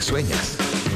Sueñas.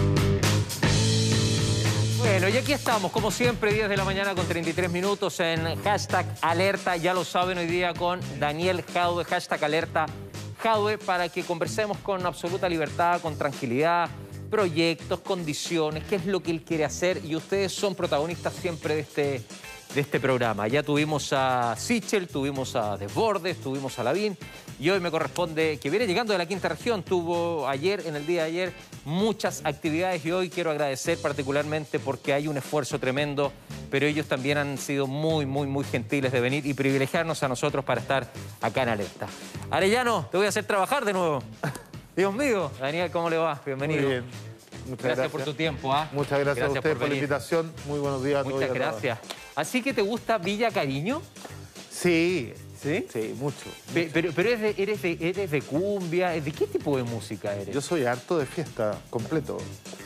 Bueno, y aquí estamos, como siempre, 10 de la mañana con 33 minutos en Hashtag Alerta. Ya lo saben, hoy día con Daniel Jadwe, Hashtag Alerta Jadwe, para que conversemos con absoluta libertad, con tranquilidad, proyectos, condiciones, qué es lo que él quiere hacer. Y ustedes son protagonistas siempre de este programa. Ya tuvimos a Sichel, tuvimos a Desbordes, tuvimos a Lavín. Y hoy me corresponde, que viene llegando de la quinta región, tuvo ayer, en el día de ayer, muchas actividades y hoy quiero agradecer particularmente porque hay un esfuerzo tremendo, pero ellos también han sido muy gentiles de venir y privilegiarnos a nosotros para estar acá en Alerta. Arellano, te voy a hacer trabajar de nuevo. Dios mío. Daniel, ¿cómo le va? Bienvenido. Muy bien. Muchas gracias por tu tiempo. Muchas gracias a usted por la invitación. Muy buenos días a todos. Muchas gracias. Así que, ¿te gusta Villa Cariño? Sí. ¿Sí? Sí, mucho. Pero eres de cumbia, ¿de qué tipo de música eres? Yo soy harto de fiesta, completo.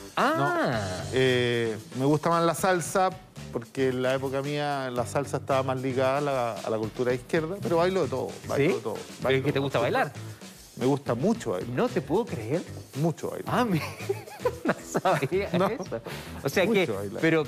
Ah. No, me gusta más la salsa, porque en la época mía la salsa estaba más ligada a la cultura izquierda, pero bailo de todo. Bailo de todo. ¿Pero es que te gusta bailar? Me gusta mucho bailar. No te puedo creer. Mucho bailar. Ah, no sabía eso. O sea mucho que, bailar.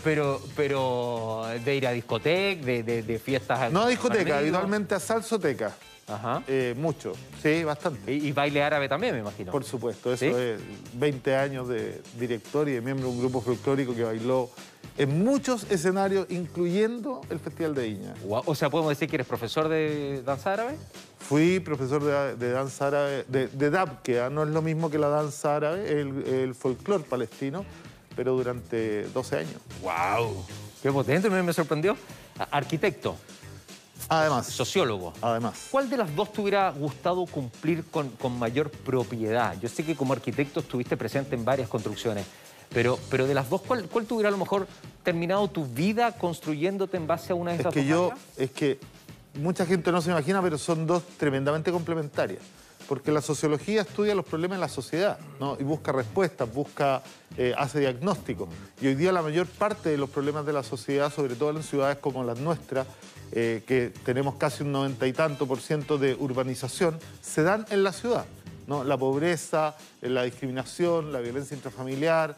pero de ir a discoteca, de fiestas... No a discoteca, habitualmente a salsoteca. Ajá. Mucho, sí, bastante. Y baile árabe también, me imagino. Por supuesto, eso ¿Sí? es 20 años de director y de miembro de un grupo folclórico que bailó en muchos escenarios, incluyendo el Festival de Viña. Wow. O sea, ¿podemos decir que eres profesor de danza árabe? Fui profesor de danza árabe, de Dabke, no es lo mismo que la danza árabe, el folclore palestino, pero durante 12 años. ¡Wow! ¡Qué potente! Me sorprendió. Arquitecto. Además. Sociólogo. Además. ¿Cuál de las dos te hubiera gustado cumplir con mayor propiedad? Yo sé que como arquitecto estuviste presente en varias construcciones, pero de las dos, ¿cuál te hubiera a lo mejor terminado tu vida construyéndote en base a una de esas dos? Es que mucha gente no se imagina, pero son dos tremendamente complementarias. Porque la sociología estudia los problemas de la sociedad, ¿no? Y busca respuestas, hace diagnósticos. Y hoy día la mayor parte de los problemas de la sociedad, sobre todo en ciudades como las nuestras, que tenemos casi un 90 y tanto % de urbanización, se dan en la ciudad, ¿no? La pobreza, la discriminación, la violencia intrafamiliar,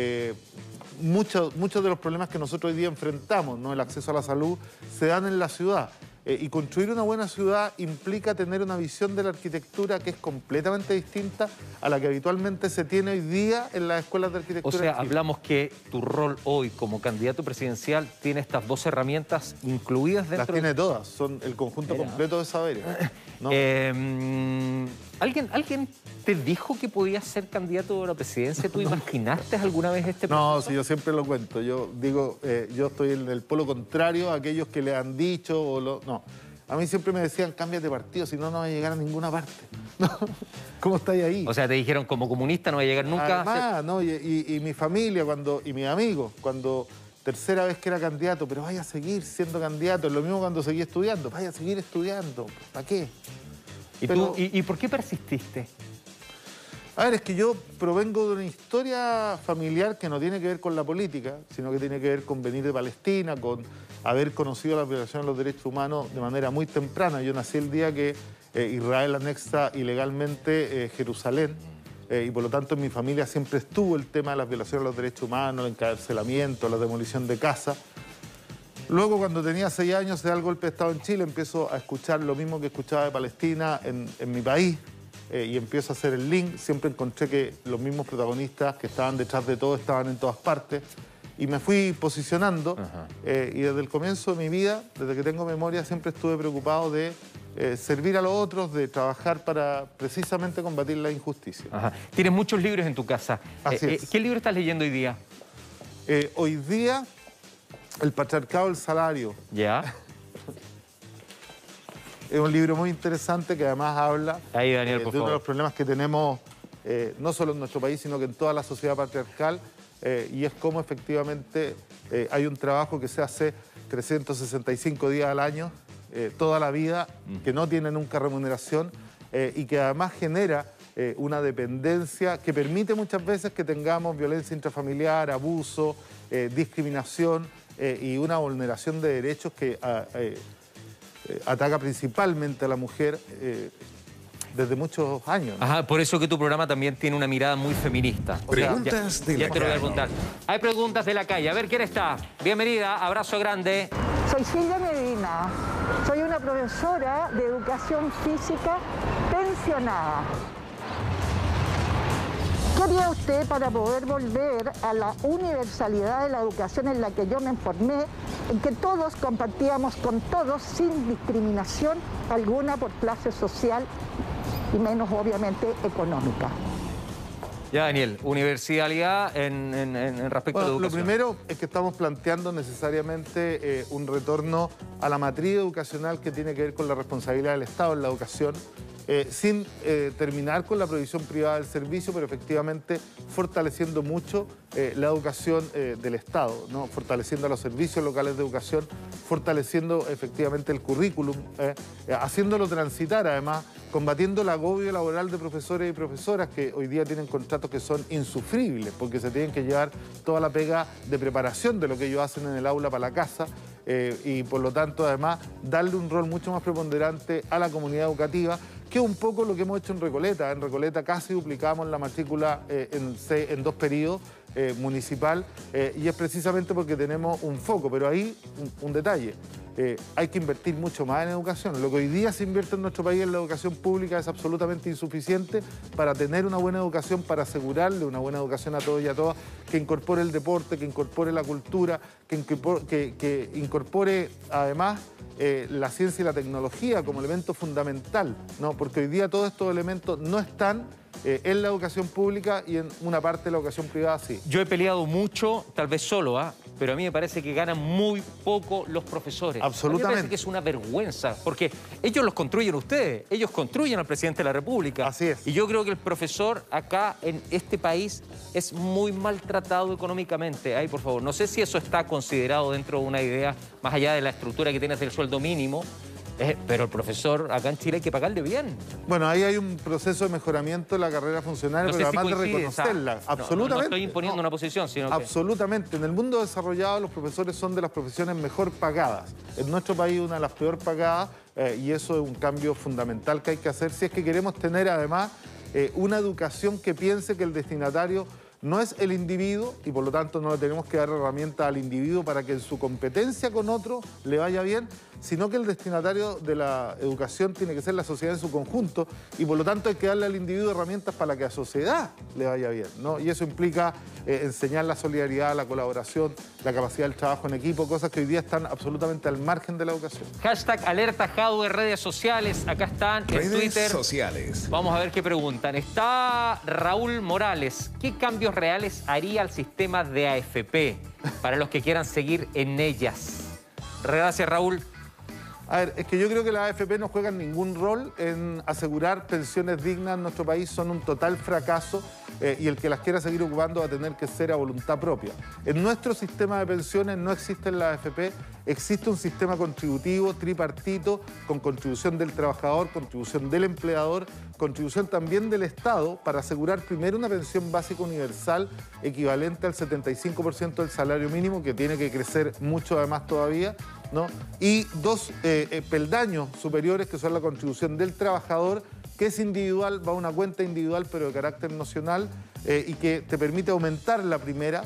muchos de los problemas que nosotros hoy día enfrentamos, ¿no? El acceso a la salud, se dan en la ciudad. Y construir una buena ciudad implica tener una visión de la arquitectura que es completamente distinta a la que habitualmente se tiene hoy día en las escuelas de arquitectura. O sea, hablamos que tu rol hoy como candidato presidencial tiene estas dos herramientas incluidas dentro... Las tiene todas, son el conjunto completo de saberes, ¿no? ¿Alguien te dijo que podías ser candidato a la presidencia? ¿Tú imaginaste alguna vez este proceso? No, sí, yo siempre lo cuento. Yo digo, yo estoy en el polo contrario a aquellos que le han dicho no. A mí siempre me decían, cámbiate de partido, si no, no va a llegar a ninguna parte. ¿Cómo estáis ahí? O sea, te dijeron, como comunista no va a llegar nunca. Además, ¿no? Y mi familia y mis amigos, cuando tercera vez que era candidato, pero vaya a seguir siendo candidato. Es lo mismo cuando seguí estudiando, vaya a seguir estudiando. ¿Para qué? ¿Y por qué persististe? A ver, es que yo provengo de una historia familiar que no tiene que ver con la política, sino que tiene que ver con venir de Palestina, con haber conocido la violación de los derechos humanos de manera muy temprana. Yo nací el día que Israel anexa ilegalmente Jerusalén y por lo tanto en mi familia siempre estuvo el tema de las violaciones de los derechos humanos, el encarcelamiento, la demolición de casas. Luego, cuando tenía 6 años, se da el golpe de Estado en Chile, empiezo a escuchar lo mismo que escuchaba de Palestina en mi país. Y empiezo a hacer el link, siempre encontré que los mismos protagonistas que estaban detrás de todo estaban en todas partes y me fui posicionando y desde el comienzo de mi vida, desde que tengo memoria, siempre estuve preocupado de servir a los otros, de trabajar para precisamente combatir la injusticia. Tienes muchos libros en tu casa. Así es. ¿Qué libro estás leyendo hoy día? Hoy día, El patriarcado del salario. ¿Ya? Es un libro muy interesante que además habla Ahí, Daniel, por de uno favor. de los problemas que tenemos, no solo en nuestro país, sino que en toda la sociedad patriarcal, y es cómo efectivamente hay un trabajo que se hace 365 días al año, toda la vida, que no tiene nunca remuneración y que además genera una dependencia que permite muchas veces que tengamos violencia intrafamiliar, abuso, discriminación y una vulneración de derechos que ataca principalmente a la mujer. desde muchos años, ¿no? Ajá, por eso que tu programa también tiene una mirada muy feminista. Preguntas de la ya te lo voy a calle. preguntar. Hay preguntas de la calle. A ver, ¿quién está? Bienvenida, abrazo grande. Soy Silvia Medina, soy una profesora de educación física pensionada. ¿Qué haría usted para poder volver a la universalidad de la educación en la que yo me formé, en que todos compartíamos con todos sin discriminación alguna por clase social y menos obviamente económica? Ya, Daniel, universalidad en respecto a la Bueno, lo educación. primero es que estamos planteando necesariamente un retorno a la matriz educacional que tiene que ver con la responsabilidad del Estado en la educación, sin terminar con la provisión privada del servicio, pero efectivamente fortaleciendo mucho la educación del Estado, ¿no? Fortaleciendo a los servicios locales de educación, fortaleciendo efectivamente el currículum, haciéndolo transitar además, combatiendo el agobio laboral de profesores y profesoras que hoy día tienen contratos que son insufribles porque se tienen que llevar toda la pega de preparación de lo que ellos hacen en el aula para la casa y por lo tanto además darle un rol mucho más preponderante a la comunidad educativa, que es un poco lo que hemos hecho en Recoleta. En Recoleta casi duplicamos la matrícula en 2 periodos municipal y es precisamente porque tenemos un foco, pero ahí un detalle. Hay que invertir mucho más en educación. Lo que hoy día se invierte en nuestro país en la educación pública es absolutamente insuficiente para tener una buena educación, para asegurarle una buena educación a todos y a todas, que incorpore el deporte, que incorpore la cultura, que incorpore además la ciencia y la tecnología como elemento fundamental, ¿no? Porque hoy día todos estos elementos no están en la educación pública y en una parte de la educación privada sí. Yo he peleado mucho, tal vez solo, pero a mí me parece que ganan muy poco los profesores. Absolutamente. A mí me parece que es una vergüenza, porque ellos los construyen ustedes, ellos construyen al presidente de la República. Así es. Y yo creo que el profesor acá en este país es muy maltratado económicamente. Ay, por favor, no sé si eso está considerado dentro de una idea más allá de la estructura que tienes del sueldo mínimo, pero el profesor acá en Chile hay que pagarle bien. Bueno, ahí hay un proceso de mejoramiento de la carrera funcionaria, No pero sé si además de coincides, reconocerla. Absolutamente. No estoy imponiendo una posición, sino que... Absolutamente. En el mundo desarrollado los profesores son de las profesiones mejor pagadas. En nuestro país una de las peor pagadas y eso es un cambio fundamental que hay que hacer si es que queremos tener además una educación que piense que el destinatario no es el individuo y por lo tanto no le tenemos que dar herramientas al individuo para que en su competencia con otro le vaya bien, sino que el destinatario de la educación tiene que ser la sociedad en su conjunto y por lo tanto hay que darle al individuo herramientas para que a la sociedad le vaya bien, ¿no? Y eso implica enseñar la solidaridad, la colaboración, la capacidad del trabajo en equipo, cosas que hoy día están absolutamente al margen de la educación. Hashtag Alerta Jadwe, redes sociales, acá están, en Redes Twitter. sociales. Vamos a ver qué preguntan. Está Raúl Morales. ¿Qué cambios reales haría el sistema de AFP para los que quieran seguir en ellas? Gracias, Raúl. A ver, es que yo creo que las AFP no juegan ningún rol en asegurar pensiones dignas en nuestro país, son un total fracaso y el que las quiera seguir ocupando va a tener que ser a voluntad propia. En nuestro sistema de pensiones no existen las AFP, existe un sistema contributivo tripartito con contribución del trabajador, contribución del empleador, contribución también del Estado para asegurar primero una pensión básica universal equivalente al 75% del salario mínimo, que tiene que crecer mucho además todavía, ¿no? Y 2 peldaños superiores que son la contribución del trabajador, que es individual, va a una cuenta individual pero de carácter nacional y que te permite aumentar la primera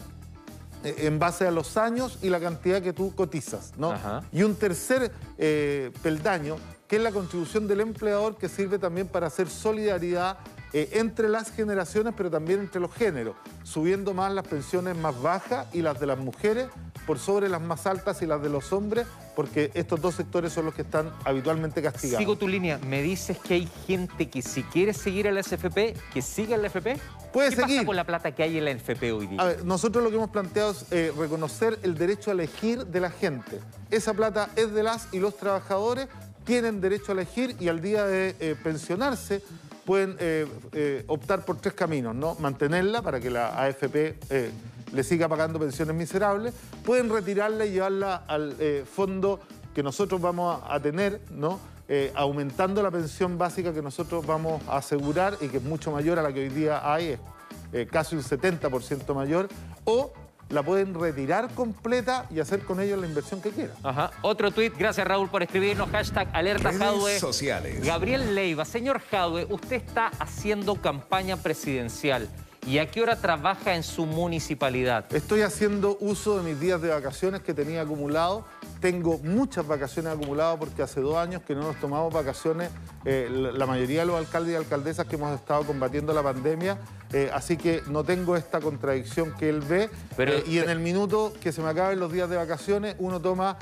en base a los años y la cantidad que tú cotizas, ¿no? Ajá. Y un tercer peldaño, que es la contribución del empleador, que sirve también para hacer solidaridad entre las generaciones, pero también entre los géneros, subiendo más las pensiones más bajas y las de las mujeres por sobre las más altas y las de los hombres, porque estos 2 sectores son los que están habitualmente castigados. Sigo tu línea. ¿Me dices que hay gente que si quiere seguir en la SFP, que siga en la FP? Puede ¿Qué seguir. pasa con la plata que hay en la FP hoy día? A ver, nosotros lo que hemos planteado es reconocer el derecho a elegir de la gente. Esa plata es de las y los trabajadores, tienen derecho a elegir y al día de pensionarse pueden optar por 3 caminos, ¿no? Mantenerla para que la AFP le siga pagando pensiones miserables, pueden retirarla y llevarla al fondo que nosotros vamos a tener, ¿no? Aumentando la pensión básica que nosotros vamos a asegurar y que es mucho mayor a la que hoy día hay, casi un 70% mayor, o la pueden retirar completa y hacer con ellos la inversión que quieran. Ajá. Otro tuit, gracias Raúl por escribirnos, hashtag alerta Jadwe. Redes sociales. Gabriel Leiva, señor Jadwe, usted está haciendo campaña presidencial. ¿Y a qué hora trabaja en su municipalidad? Estoy haciendo uso de mis días de vacaciones que tenía acumulados. Tengo muchas vacaciones acumuladas porque hace 2 años que no nos tomamos vacaciones la mayoría de los alcaldes y alcaldesas que hemos estado combatiendo la pandemia. Así que no tengo esta contradicción que él ve. Y en el minuto que se me acaben los días de vacaciones, uno toma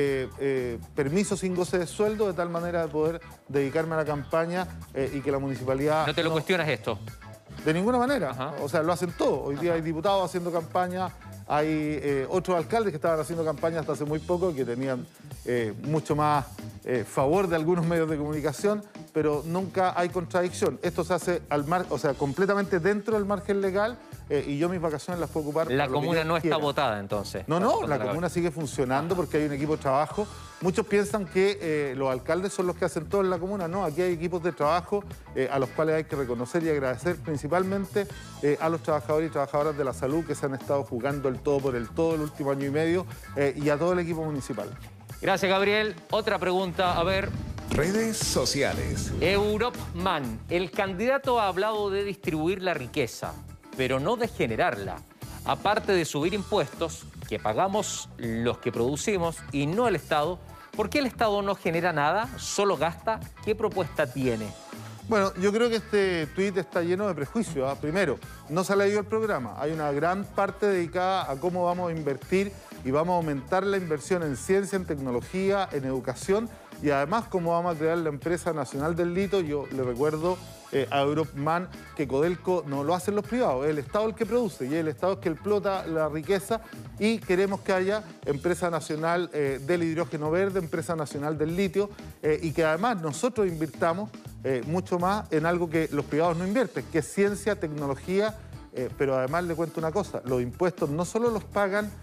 permiso sin goce de sueldo de tal manera de poder dedicarme a la campaña y que la municipalidad... ¿No te lo cuestionas esto? De ninguna manera. Ajá. O sea, lo hacen todo. Hoy día hay diputados haciendo campaña, hay otros alcaldes que estaban haciendo campaña hasta hace muy poco y que tenían mucho más favor de algunos medios de comunicación, pero nunca hay contradicción. Esto se hace completamente dentro del margen legal y yo mis vacaciones las puedo ocupar. La comuna no está quiera. votada entonces. No, la comuna sigue funcionando porque hay un equipo de trabajo. Muchos piensan que los alcaldes son los que hacen todo en la comuna. No, aquí hay equipos de trabajo a los cuales hay que reconocer y agradecer principalmente a los trabajadores y trabajadoras de la salud que se han estado jugando el todo por el todo el último año y medio y a todo el equipo municipal. Gracias, Gabriel. Otra pregunta, a ver. Redes sociales. Europman, el candidato ha hablado de distribuir la riqueza, pero no de generarla. Aparte de subir impuestos, que pagamos los que producimos y no el Estado, ¿por qué el Estado no genera nada, solo gasta? ¿Qué propuesta tiene? Bueno, yo creo que este tuit está lleno de prejuicios. Primero, no se ha leído el programa. Hay una gran parte dedicada a cómo vamos a invertir y vamos a aumentar la inversión en ciencia, en tecnología, en educación y además cómo vamos a crear la empresa nacional del litio. Yo le recuerdo a Europman que Codelco no lo hacen los privados, es el Estado el que produce y es el Estado el que explota la riqueza y queremos que haya empresa nacional del hidrógeno verde, empresa nacional del litio y que además nosotros invirtamos mucho más en algo que los privados no invierten, que es ciencia, tecnología, pero además le cuento una cosa, los impuestos no solo los pagan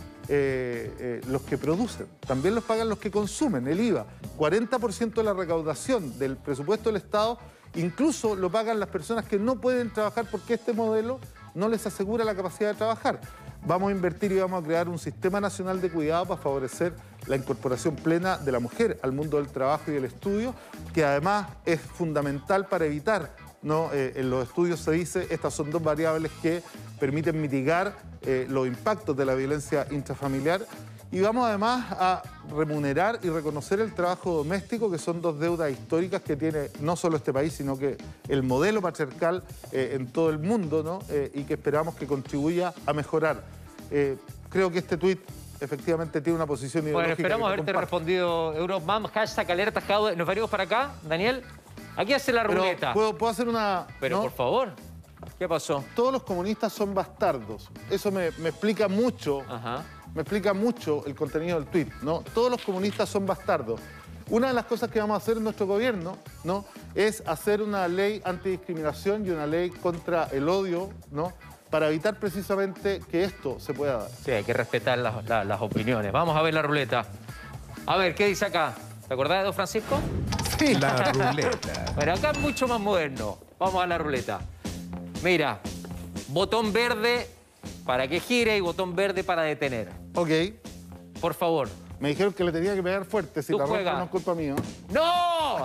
los que producen, también los pagan los que consumen, el IVA. 40% de la recaudación del presupuesto del Estado incluso lo pagan las personas que no pueden trabajar porque este modelo no les asegura la capacidad de trabajar. Vamos a invertir y vamos a crear un sistema nacional de cuidado para favorecer la incorporación plena de la mujer al mundo del trabajo y del estudio, que además es fundamental para evitar, ¿no? En los estudios se dice, estas son 2 variables que permiten mitigar los impactos de la violencia intrafamiliar. Y vamos además a remunerar y reconocer el trabajo doméstico, que son 2 deudas históricas que tiene no solo este país, sino que el modelo patriarcal en todo el mundo, ¿no? Y que esperamos que contribuya a mejorar. Creo que este tuit efectivamente tiene una posición ideológica. Bueno, esperamos haberte respondido, Europman, hashtag alerta Jadwe. ¿Nos venimos para acá, Daniel? Aquí hace la ruleta. ¿Puedo hacer una...? Pero ¿no? por favor, ¿qué pasó? Todos los comunistas son bastardos. Eso me explica mucho. Ajá. Me explica mucho el contenido del tuit, ¿no? Todos los comunistas son bastardos. Una de las cosas que vamos a hacer en nuestro gobierno, ¿no? Es hacer una ley antidiscriminación y una ley contra el odio, ¿no? Para evitar precisamente que esto se pueda dar. Sí, hay que respetar las opiniones. Vamos a ver la ruleta. A ver, ¿qué dice acá? ¿Te acordás de don Francisco? Sí. La ruleta. Bueno, acá es mucho más moderno. Vamos a la ruleta. Mira, botón verde para que gire y botón verde para detener. Ok. Por favor. Me dijeron que le tenía que pegar fuerte. Si Tú la rompo juega. no es culpa mía. ¡No!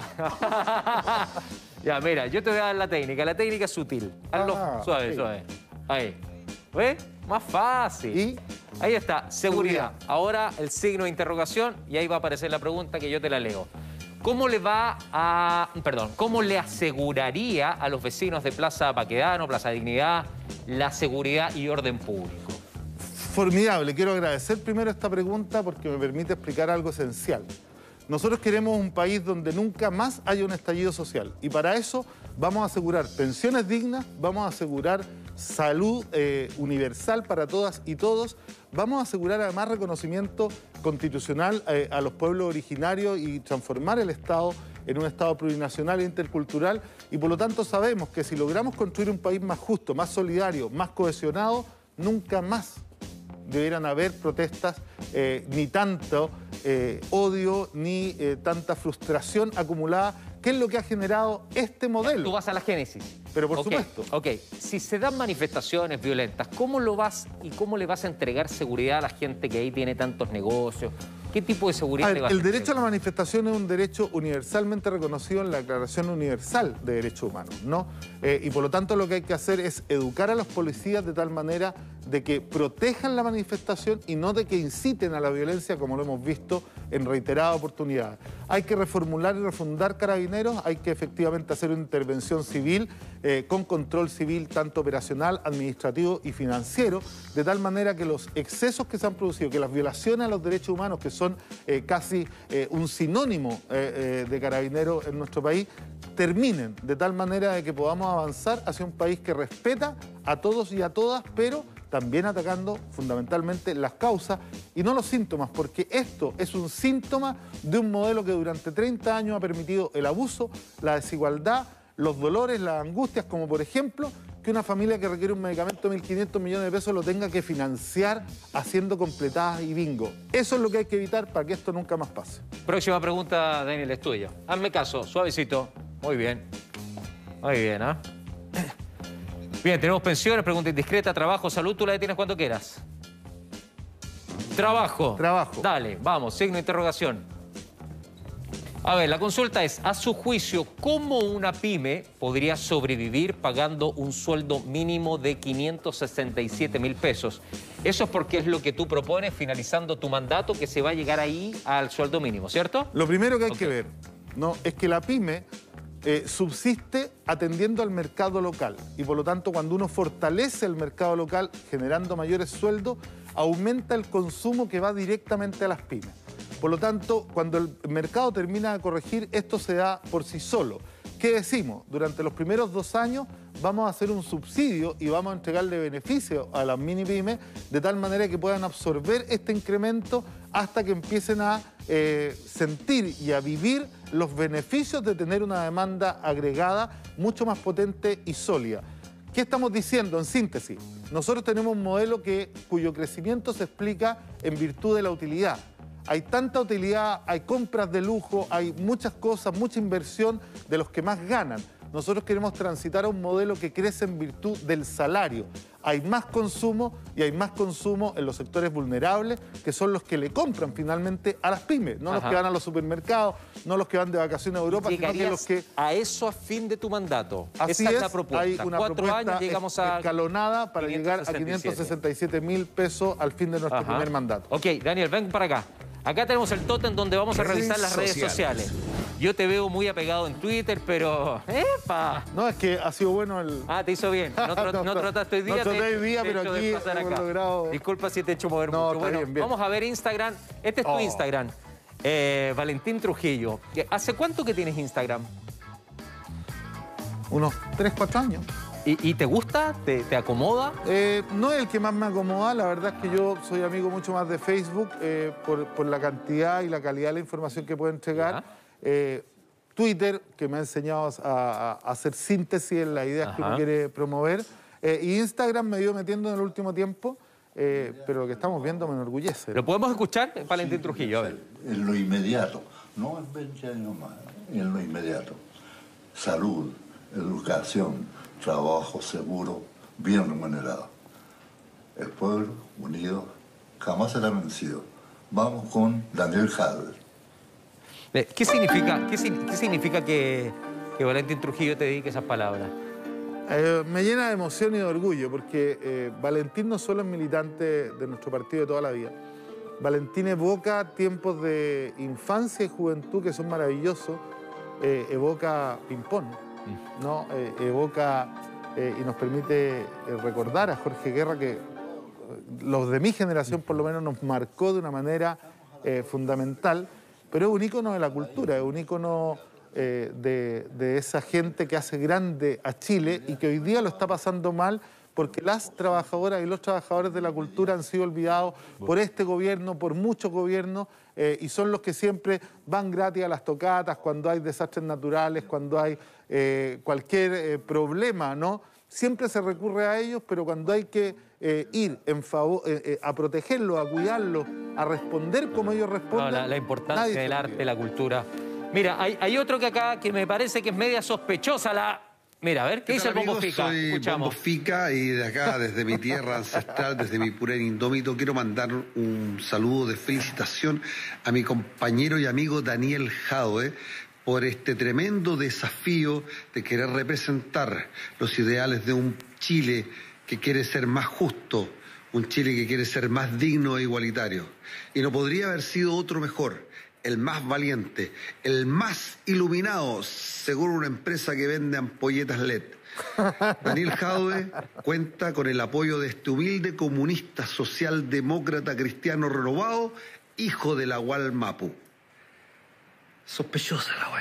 Ya, mira, yo te voy a dar la técnica. La técnica es sutil. Hazlo suave, sí. suave. Ahí. ¿Ves? Más fácil. ¿Y? Ahí está, seguridad. Ahora el signo de interrogación y ahí va a aparecer la pregunta que yo te la leo. ¿Cómo le aseguraría a los vecinos de Plaza Baquedano, Plaza Dignidad, la seguridad y orden público? Formidable. Quiero agradecer primero esta pregunta porque me permite explicar algo esencial. Nosotros queremos un país donde nunca más haya un estallido social y para eso vamos a asegurar pensiones dignas, vamos a asegurar salud universal para todas y todos, vamos a asegurar además reconocimiento constitucional a los pueblos originarios y transformar el Estado en un Estado plurinacional e intercultural y por lo tanto sabemos que si logramos construir un país más justo, más solidario, más cohesionado, nunca más debieran haber protestas, ni tanto odio, ni tanta frustración acumulada ¿Qué es lo que ha generado este modelo? Tú vas a la génesis. Pero por Ok, supuesto. Ok, si se dan manifestaciones violentas, ¿cómo le vas a entregar seguridad a la gente que ahí tiene tantos negocios? ¿Qué tipo de seguridad le vas a El entregar? derecho a la manifestación es un derecho universalmente reconocido en la Declaración Universal de Derechos Humanos, ¿no? Y por lo tanto lo que hay que hacer es educar a los policías de tal manera de que protejan la manifestación y no de que inciten a la violencia, como lo hemos visto en reiteradas oportunidades. Hay que reformular y refundar Carabineros, hay que efectivamente hacer una intervención civil con control civil tanto operacional, administrativo y financiero, de tal manera que los excesos que se han producido, que las violaciones a los derechos humanos, que son casi un sinónimo de Carabineros en nuestro país, terminen, de tal manera de que podamos avanzar hacia un país que respeta a todos y a todas, pero también atacando fundamentalmente las causas y no los síntomas, porque esto es un síntoma de un modelo que durante 30 años ha permitido el abuso, la desigualdad, los dolores, las angustias, como por ejemplo que una familia que requiere un medicamento de 1.500 millones de pesos lo tenga que financiar haciendo completadas y bingo. Eso es lo que hay que evitar para que esto nunca más pase. Próxima pregunta, Daniel, es tuya. Hazme caso, suavecito. Muy bien. Muy bien, ¿ah? Bien, tenemos pensiones, pregunta indiscreta, trabajo, salud. Tú la detienes cuando quieras. Trabajo. Trabajo. Dale, vamos, signo de interrogación. A ver, la consulta es, a su juicio, ¿cómo una pyme podría sobrevivir pagando un sueldo mínimo de 567.000 pesos? Eso es porque es lo que tú propones finalizando tu mandato, que se va a llegar ahí al sueldo mínimo, ¿cierto? Lo primero que hay que ver, ¿no?, es que la pyme subsiste atendiendo al mercado local y por lo tanto cuando uno fortalece el mercado local generando mayores sueldos, aumenta el consumo que va directamente a las pymes. Por lo tanto, cuando el mercado termina de corregir, esto se da por sí solo. ¿Qué decimos? Durante los primeros 2 años vamos a hacer un subsidio y vamos a entregarle beneficios a las mini pymes de tal manera que puedan absorber este incremento hasta que empiecen a sentir y a vivir los beneficios de tener una demanda agregada mucho más potente y sólida. ¿Qué estamos diciendo en síntesis? Nosotros tenemos un modelo cuyo crecimiento se explica en virtud de la utilidad. Hay tanta utilidad, hay compras de lujo, hay muchas cosas, mucha inversión de los que más ganan. Nosotros queremos transitar a un modelo que crece en virtud del salario. Hay más consumo y hay más consumo en los sectores vulnerables, que son los que le compran finalmente a las pymes, no los que van a los supermercados, no los que van de vacaciones a Europa, sino que los que... a eso a fin de tu mandato. Así Esa es es, la propuesta. hay una 4 propuesta años llegamos a escalonada para llegar a 567.000 pesos al fin de nuestro primer mandato. Ok, Daniel, ven para acá. Acá tenemos el tótem donde vamos a revisar las redes sociales. Yo te veo muy apegado en Twitter, pero... ¡Epa! No, es que ha sido bueno el... Ah, te hizo bien. No trotaste hoy día. No troté hoy día, pero aquí hemos logrado... Disculpa si te he hecho mover No, mucho. está Bueno, bien, bien. vamos a ver Instagram. Este es tu Instagram. Valentín Trujillo. ¿Hace cuánto que tienes Instagram? Unos 3, 4 años. ¿Y te gusta? ¿Te acomoda? No es el que más me acomoda, la verdad es que yo soy amigo mucho más de Facebook por la cantidad y la calidad de la información que puede entregar. Twitter, que me ha enseñado a hacer síntesis en las ideas que uno quiere promover. Y Instagram me he ido metiendo en el último tiempo, pero lo que estamos viendo me enorgullece. ¿Lo podemos escuchar, Valentín Trujillo? A ver. En lo inmediato, no en 20 años más, en lo inmediato. Salud, educación, trabajo seguro, bien remunerado. El pueblo unido jamás será vencido. Vamos con Daniel Jadwe. ¿Qué significa que Valentín Trujillo te dedique esas palabras? Me llena de emoción y de orgullo, porque Valentín no solo es militante de nuestro partido de toda la vida. Valentín evoca tiempos de infancia y juventud que son maravillosos. Evoca ping-pong, ¿no? Evoca y nos permite recordar a Jorge Guerra, que los de mi generación por lo menos nos marcó de una manera fundamental, pero es un ícono de la cultura, es un ícono de esa gente que hace grande a Chile y que hoy día lo está pasando mal porque las trabajadoras y los trabajadores de la cultura han sido olvidados por este gobierno, por muchos gobiernos, y son los que siempre van gratis a las tocatas cuando hay desastres naturales, cuando hay cualquier problema, ¿no? Siempre se recurre a ellos, pero cuando hay que ir en favor, a protegerlos, a cuidarlos, a responder como ellos responden... No, la importancia del arte, la cultura. Mira, hay otro que acá que me parece que es media sospechosa la... Mira, a ver, ¿qué dice el Bombo Fica? Soy Escuchamos. Bombo Fica y de acá, desde mi tierra ancestral, desde mi Purén indómito, quiero mandar un saludo de felicitación a mi compañero y amigo Daniel Jadwe por este tremendo desafío de querer representar los ideales de un Chile que quiere ser más justo, un Chile que quiere ser más digno e igualitario. Y no podría haber sido otro mejor, el más valiente, el más iluminado, según una empresa que vende ampolletas LED. Daniel Jadwe cuenta con el apoyo de este humilde comunista, socialdemócrata, cristiano renovado, hijo de la Mapu. Sospechosa la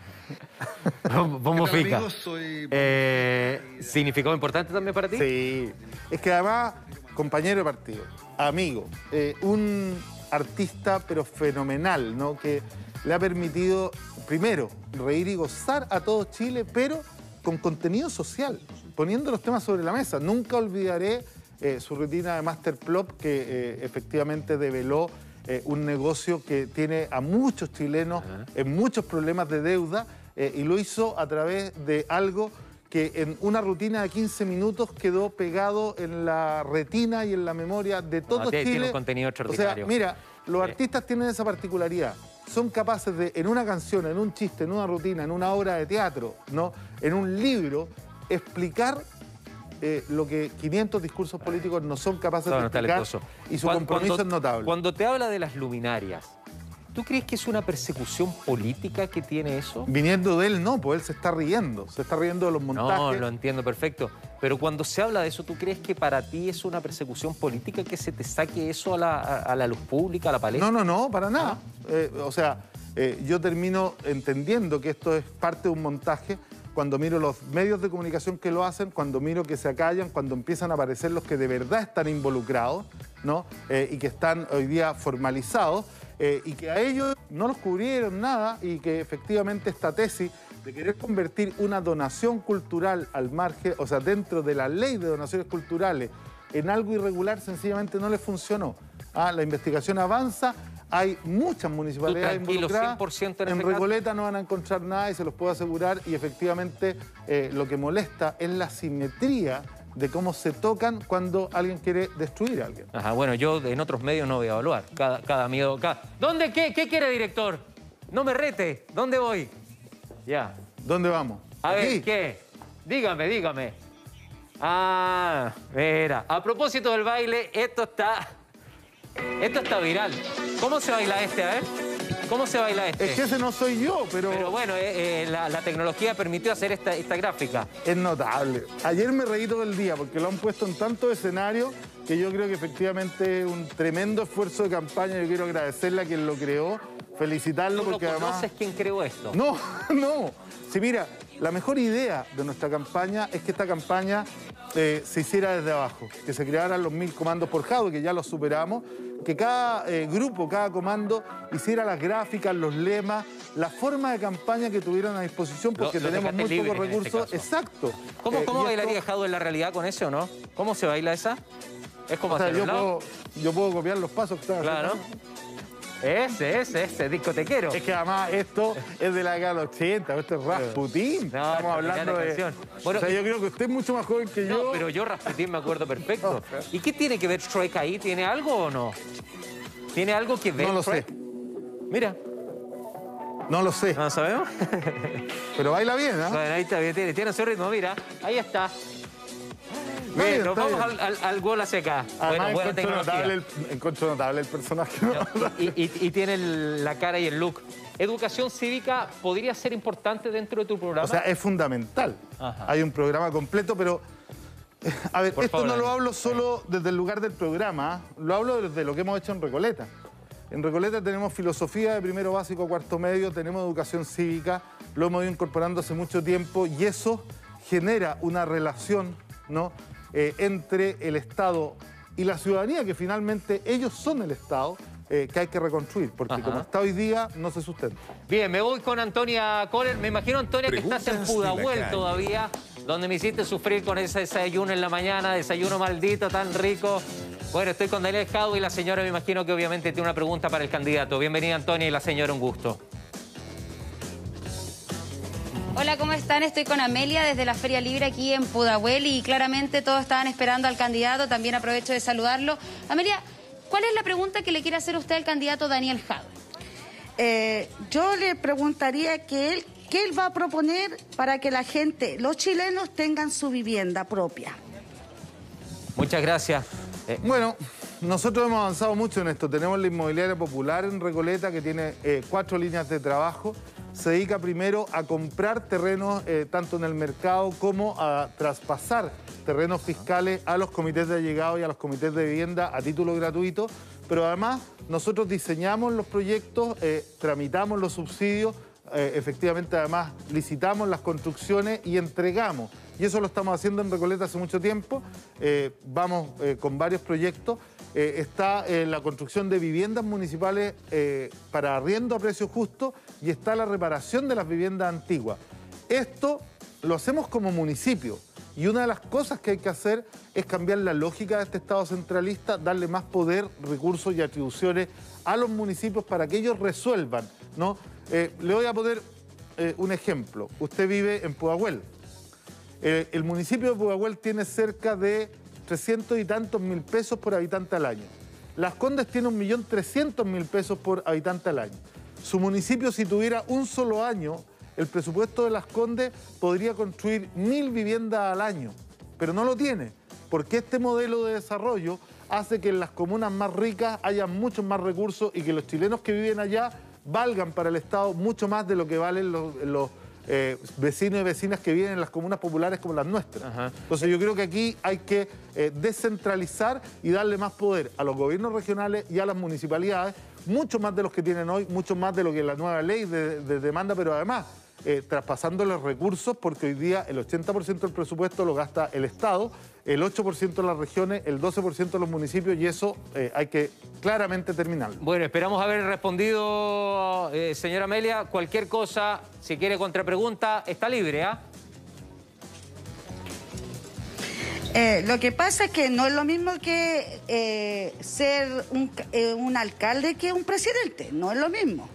wea. Bombo ¿Qué tal, Fica. amigos? Soy... ¿Significado importante también para ti? Sí. Es que además, compañero de partido, amigo, un artista pero fenomenal, ¿no? Que le ha permitido, primero, reír y gozar a todo Chile, pero con contenido social, poniendo los temas sobre la mesa. Nunca olvidaré su rutina de Masterplop, que efectivamente develó un negocio que tiene a muchos chilenos en muchos problemas de deuda, y lo hizo a través de algo que en una rutina de 15 minutos quedó pegado en la retina y en la memoria de todo Chile. Tiene un contenido extraordinario. O sea, mira, los artistas tienen esa particularidad. Son capaces de, en una canción, en un chiste, en una rutina, en una obra de teatro, ¿no? En un libro, explicar lo que 500 discursos políticos no son capaces de explicar. Y su compromiso es notable. Cuando te habla de las luminarias, ¿tú crees que es una persecución política que tiene eso? Viniendo de él, no, pues él se está riendo de los montajes. No, lo entiendo perfecto. Pero cuando se habla de eso, ¿tú crees que para ti es una persecución política que se te saque eso a la luz pública, a la palestra? No, para nada. Yo termino entendiendo que esto es parte de un montaje cuando miro los medios de comunicación que lo hacen, cuando miro que se acallan, cuando empiezan a aparecer los que de verdad están involucrados, ¿no? Y que están hoy día formalizados, y que a ellos no los cubrieron nada, y que efectivamente esta tesis de querer convertir una donación cultural al margen, o sea, dentro de la ley de donaciones culturales, en algo irregular, sencillamente no les funcionó. La investigación avanza, hay muchas municipalidades involucradas. 100% en Recoleta no van a encontrar nada, y se los puedo asegurar, y efectivamente lo que molesta es la simetría de cómo se tocan cuando alguien quiere destruir a alguien. Ajá, bueno, yo en otros medios no voy a evaluar. Cada miedo... ¿Dónde qué? ¿Qué quiere, director? No me rete. ¿Dónde voy? Ya. ¿Dónde vamos? A ¿Aquí? ver, ¿qué? Dígame. Ah, mira. A propósito del baile, esto está viral. ¿Cómo se baila este? A ver. ¿Cómo se baila este? Es que ese no soy yo, pero... Pero bueno, la tecnología permitió hacer esta gráfica. Es notable. Ayer me reí todo el día porque lo han puesto en tantos escenarios que yo creo que efectivamente es un tremendo esfuerzo de campaña. Yo quiero agradecerle a quien lo creó, felicitarlo ¿Tú porque no además... conoces quién creó esto? No. Sí, mira, la mejor idea de nuestra campaña es que esta campaña se hiciera desde abajo, que se crearan los 1000 comandos por Jadwe, que ya los superamos, que cada grupo, cada comando hiciera las gráficas, los lemas, la forma de campaña que tuvieran a disposición, porque tenemos muy pocos recursos. Exacto. ¿Cómo bailaría Jadwe en la realidad con ese o no? ¿Cómo se baila esa? Es como hacia los lados. Yo puedo copiar los pasos que están haciendo. Claro. Ese, discotequero. Es que además esto es de la década del 80, esto es Rasputín. No, estamos hablando de... Bueno, o sea, yo creo que usted es mucho más joven que yo. No, pero yo Rasputín me acuerdo perfecto. ¿Y qué tiene que ver Shrek ahí? ¿Tiene algo o no? ¿Tiene algo que ver? No lo sé. Mira. No lo sé. ¿No sabemos? Pero baila bien, ¿ah? Bueno, ahí está bien, tiene su ritmo, mira. Ahí está. Bien, nos vamos al gol hacia acá. Además, bueno, encuentro notable el personaje. No, y tiene la cara y el look. ¿Educación cívica podría ser importante dentro de tu programa? O sea, es fundamental. Ajá. Hay un programa completo, pero... A ver, esto no lo hablo solo desde el lugar del programa, lo hablo desde lo que hemos hecho en Recoleta. En Recoleta tenemos filosofía de primero básico a cuarto medio, tenemos educación cívica, lo hemos ido incorporando hace mucho tiempo, y eso genera una relación, ¿no?, entre el Estado y la ciudadanía, que finalmente ellos son el Estado, que hay que reconstruir, porque como está hoy día, no se sustenta. Bien, me voy con Antonia Kohler. Me imagino, Antonia, que estás en Pudahuel todavía, donde me hiciste sufrir con ese desayuno en la mañana, desayuno maldito, tan rico. Bueno, estoy con Daniel Jadwe y la señora me imagino que obviamente tiene una pregunta para el candidato. Bienvenida, Antonia, y la señora, un gusto. Hola, ¿cómo están? Estoy con Amelia desde la Feria Libre aquí en Pudahuel y claramente todos estaban esperando al candidato. También aprovecho de saludarlo. Amelia, ¿cuál es la pregunta que le quiere hacer usted al candidato Daniel Jadwe? Yo le preguntaría qué él va a proponer para que la gente, los chilenos, tengan su vivienda propia. Muchas gracias. Bueno, nosotros hemos avanzado mucho en esto. Tenemos la Inmobiliaria Popular en Recoleta, que tiene 4 líneas de trabajo. Se dedica primero a comprar terrenos tanto en el mercado como a traspasar terrenos fiscales a los comités de allegados y a los comités de vivienda a título gratuito. Pero además nosotros diseñamos los proyectos, tramitamos los subsidios, efectivamente además licitamos las construcciones y entregamos. Y eso lo estamos haciendo en Recoleta hace mucho tiempo. Vamos con varios proyectos. Está la construcción de viviendas municipales para arriendo a precio justo y está la reparación de las viviendas antiguas. Esto lo hacemos como municipio y una de las cosas que hay que hacer es cambiar la lógica de este Estado centralista, darle más poder, recursos y atribuciones a los municipios para que ellos resuelvan, ¿no? Le voy a poner un ejemplo. Usted vive en Pudahuel. El municipio de Pudahuel tiene cerca de 300 y tantos mil pesos por habitante al año. Las Condes tiene 1.300.000 pesos por habitante al año. Su municipio, si tuviera un solo año, el presupuesto de Las Condes podría construir 1.000 viviendas al año, pero no lo tiene, porque este modelo de desarrollo hace que en las comunas más ricas haya muchos más recursos y que los chilenos que viven allá valgan para el Estado mucho más de lo que valen los vecinos y vecinas que viven en las comunas populares como las nuestras. Ajá. Entonces yo creo que aquí hay que descentralizar y darle más poder a los gobiernos regionales y a las municipalidades, mucho más de los que tienen hoy, mucho más de lo que la nueva ley de demanda, pero además traspasando los recursos, porque hoy día el 80% del presupuesto lo gasta el Estado, el 8% de las regiones, el 12% de los municipios, y eso hay que claramente terminarlo. Bueno, esperamos haber respondido, señora Amelia. Cualquier cosa, si quiere contrapregunta, está libre, ¿ah? Lo que pasa es que no es lo mismo que ser un alcalde que un presidente, no es lo mismo.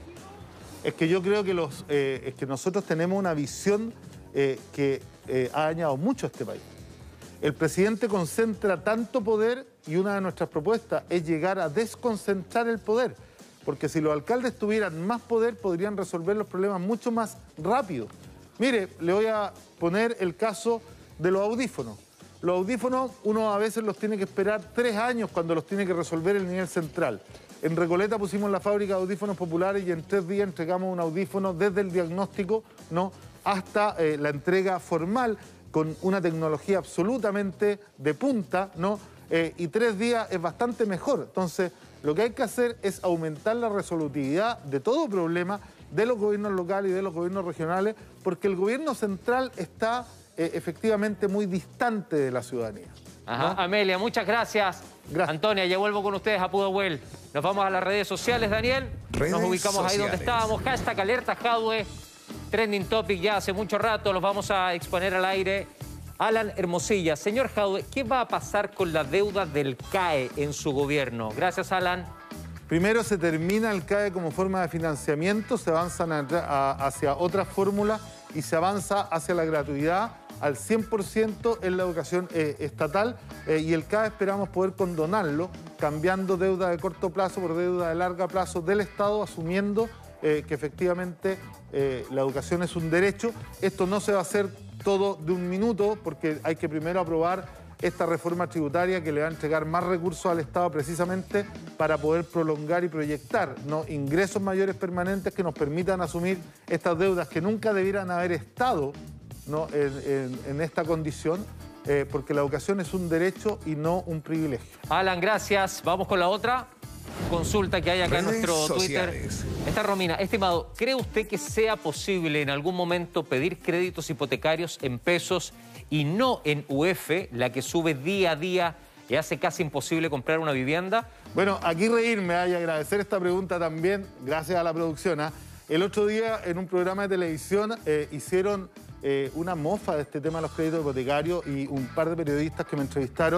Es que yo creo que es que nosotros tenemos una visión que ha dañado mucho a este país. El presidente concentra tanto poder y una de nuestras propuestas es llegar a desconcentrar el poder, porque si los alcaldes tuvieran más poder podrían resolver los problemas mucho más rápido. Mire, le voy a poner el caso de los audífonos. Los audífonos uno a veces los tiene que esperar 3 años cuando los tiene que resolver el nivel central. En Recoleta pusimos la fábrica de audífonos populares y en 3 días entregamos un audífono desde el diagnóstico, ¿no?, hasta la entrega formal con una tecnología absolutamente de punta, ¿no? Y 3 días es bastante mejor. Entonces, lo que hay que hacer es aumentar la resolutividad de todo problema de los gobiernos locales y de los gobiernos regionales, porque el gobierno central está efectivamente muy distante de la ciudadanía. Ajá. ¿No? Amelia, muchas gracias. Gracias. Antonia, ya vuelvo con ustedes a Pudahuel. Nos vamos a las redes sociales, Daniel. Nos ubicamos ahí donde estábamos. Hashtag Alerta Jadwe. Trending topic ya hace mucho rato. Los vamos a exponer al aire. Alan Hermosilla. Señor Jadwe, ¿qué va a pasar con la deuda del CAE en su gobierno? Gracias, Alan. Primero se termina el CAE como forma de financiamiento, se avanza hacia otras fórmulas y se avanza hacia la gratuidad al 100% en la educación estatal y el CAE esperamos poder condonarlo, cambiando deuda de corto plazo por deuda de largo plazo del Estado, asumiendo que efectivamente la educación es un derecho. Esto no se va a hacer todo de un minuto porque hay que primero aprobar esta reforma tributaria que le va a entregar más recursos al Estado precisamente para poder prolongar y proyectar, ¿no?, ingresos mayores permanentes que nos permitan asumir estas deudas que nunca debieran haber estado, ¿no?, en esta condición, porque la educación es un derecho y no un privilegio. Alan, gracias. Vamos con la otra consulta que hay acá en nuestro Twitter. Está Romina. Estimado, ¿cree usted que sea posible en algún momento pedir créditos hipotecarios en pesos y no en UF, la que sube día a día y hace casi imposible comprar una vivienda? Bueno, aquí reírme y agradecer esta pregunta también, gracias a la producción. El otro día en un programa de televisión hicieron una mofa de este tema de los créditos hipotecarios y un par de periodistas que me entrevistaron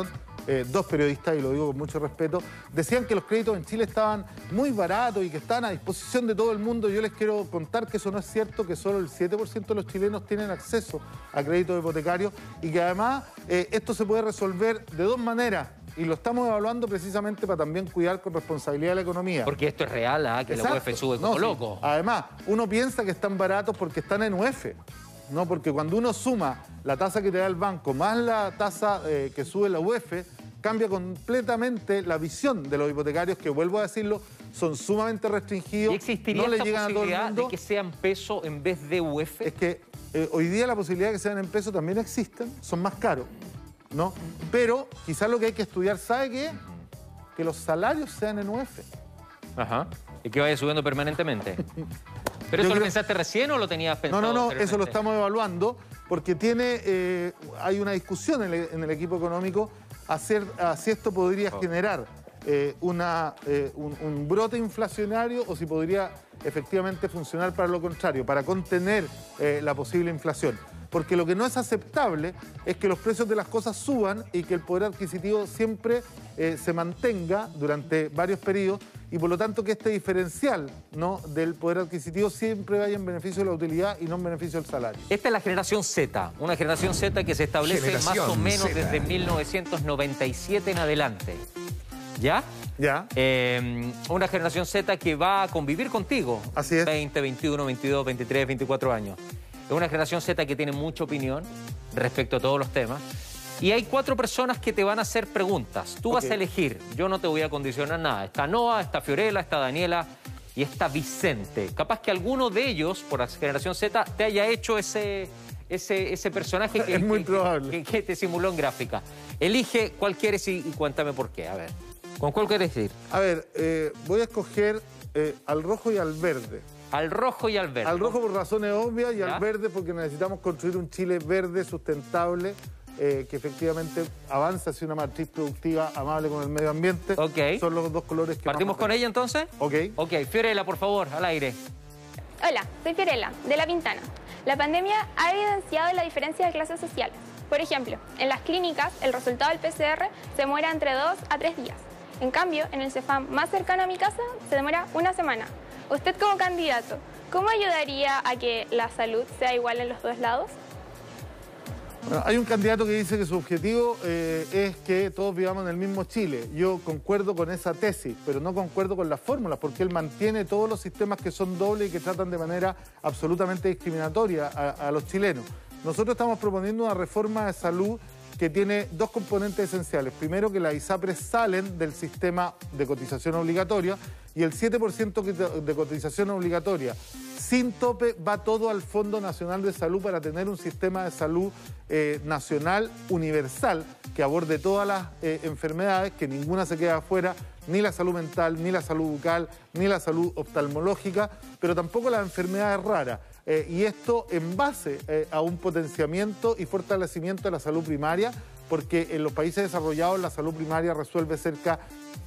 dos periodistas, y lo digo con mucho respeto, decían que los créditos en Chile estaban muy baratos y que estaban a disposición de todo el mundo. Yo les quiero contar que eso no es cierto, que solo el 7% de los chilenos tienen acceso a créditos hipotecarios y que además esto se puede resolver de dos maneras. Y lo estamos evaluando precisamente para también cuidar con responsabilidad la economía. Porque esto es real, ¿ah? Que la UEF sube como loco. Además, uno piensa que están baratos porque están en UEF. No, porque cuando uno suma la tasa que te da el banco más la tasa que sube la UEF, cambia completamente la visión de los hipotecarios, que vuelvo a decirlo, son sumamente restringidos. ¿Y existiría no le esta llegan a todo el posibilidad mundo. de que sean peso en vez de UEF? Es que hoy día la posibilidad de que sean en peso también existen, son más caros, ¿no? Pero quizás lo que hay que estudiar, ¿sabe qué? Que los salarios sean en UEF. Ajá. Y que vaya subiendo permanentemente. ¿Pero eso lo pensaste recién o lo tenías pensado? No, eso lo estamos evaluando porque hay una discusión en el equipo económico si esto podría generar un brote inflacionario o si podría efectivamente funcionar para lo contrario, para contener la posible inflación. Porque lo que no es aceptable es que los precios de las cosas suban y que el poder adquisitivo siempre se mantenga durante varios periodos y por lo tanto que este diferencial, ¿no?, del poder adquisitivo siempre vaya en beneficio de la utilidad y no en beneficio del salario. Esta es la generación Z, una generación Z que se establece Generación más o menos Z. desde 1997 en adelante. ¿Ya? Ya. Una generación Z que va a convivir contigo. Así es. 20, 21, 22, 23, 24 años. Es una generación Z que tiene mucha opinión respecto a todos los temas. Y hay 4 personas que te van a hacer preguntas. Tú vas a elegir. Yo no te voy a condicionar nada. Está Noa, está Fiorella, está Daniela y está Vicente. Capaz que alguno de ellos, por la generación Z, te haya hecho ese personaje Es muy probable. que te simuló en gráfica. Elige cuál quieres y cuéntame por qué. A ver, ¿con cuál quieres ir? A ver, voy a escoger al rojo y al verde. Al rojo y al verde. Al rojo por razones obvias y ¿Ya? al verde porque necesitamos construir un Chile verde, sustentable, que efectivamente avanza hacia una matriz productiva amable con el medio ambiente. Ok. Son los dos colores que ¿Partimos vamos a con tener. ella entonces? Ok. Ok, Fiorella, por favor, al aire. Hola, soy Fiorella, de La Pintana. La pandemia ha evidenciado la diferencia de clases sociales. Por ejemplo, en las clínicas el resultado del PCR se demora entre 2 a 3 días. En cambio, en el CEFAM más cercano a mi casa se demora una semana. Usted como candidato, ¿cómo ayudaría a que la salud sea igual en los dos lados? Bueno, hay un candidato que dice que su objetivo es que todos vivamos en el mismo Chile. Yo concuerdo con esa tesis, pero no concuerdo con las fórmulas, porque él mantiene todos los sistemas que son dobles y que tratan de manera absolutamente discriminatoria a los chilenos. Nosotros estamos proponiendo una reforma de salud que tiene dos componentes esenciales. Primero, que las ISAPRES salen del sistema de cotización obligatoria y el 7% de cotización obligatoria sin tope va todo al Fondo Nacional de Salud para tener un sistema de salud nacional universal que aborde todas las enfermedades, que ninguna se quede afuera, ni la salud mental, ni la salud bucal, ni la salud oftalmológica, pero tampoco las enfermedades raras. Y esto en base a un potenciamiento y fortalecimiento de la salud primaria, porque en los países desarrollados la salud primaria resuelve cerca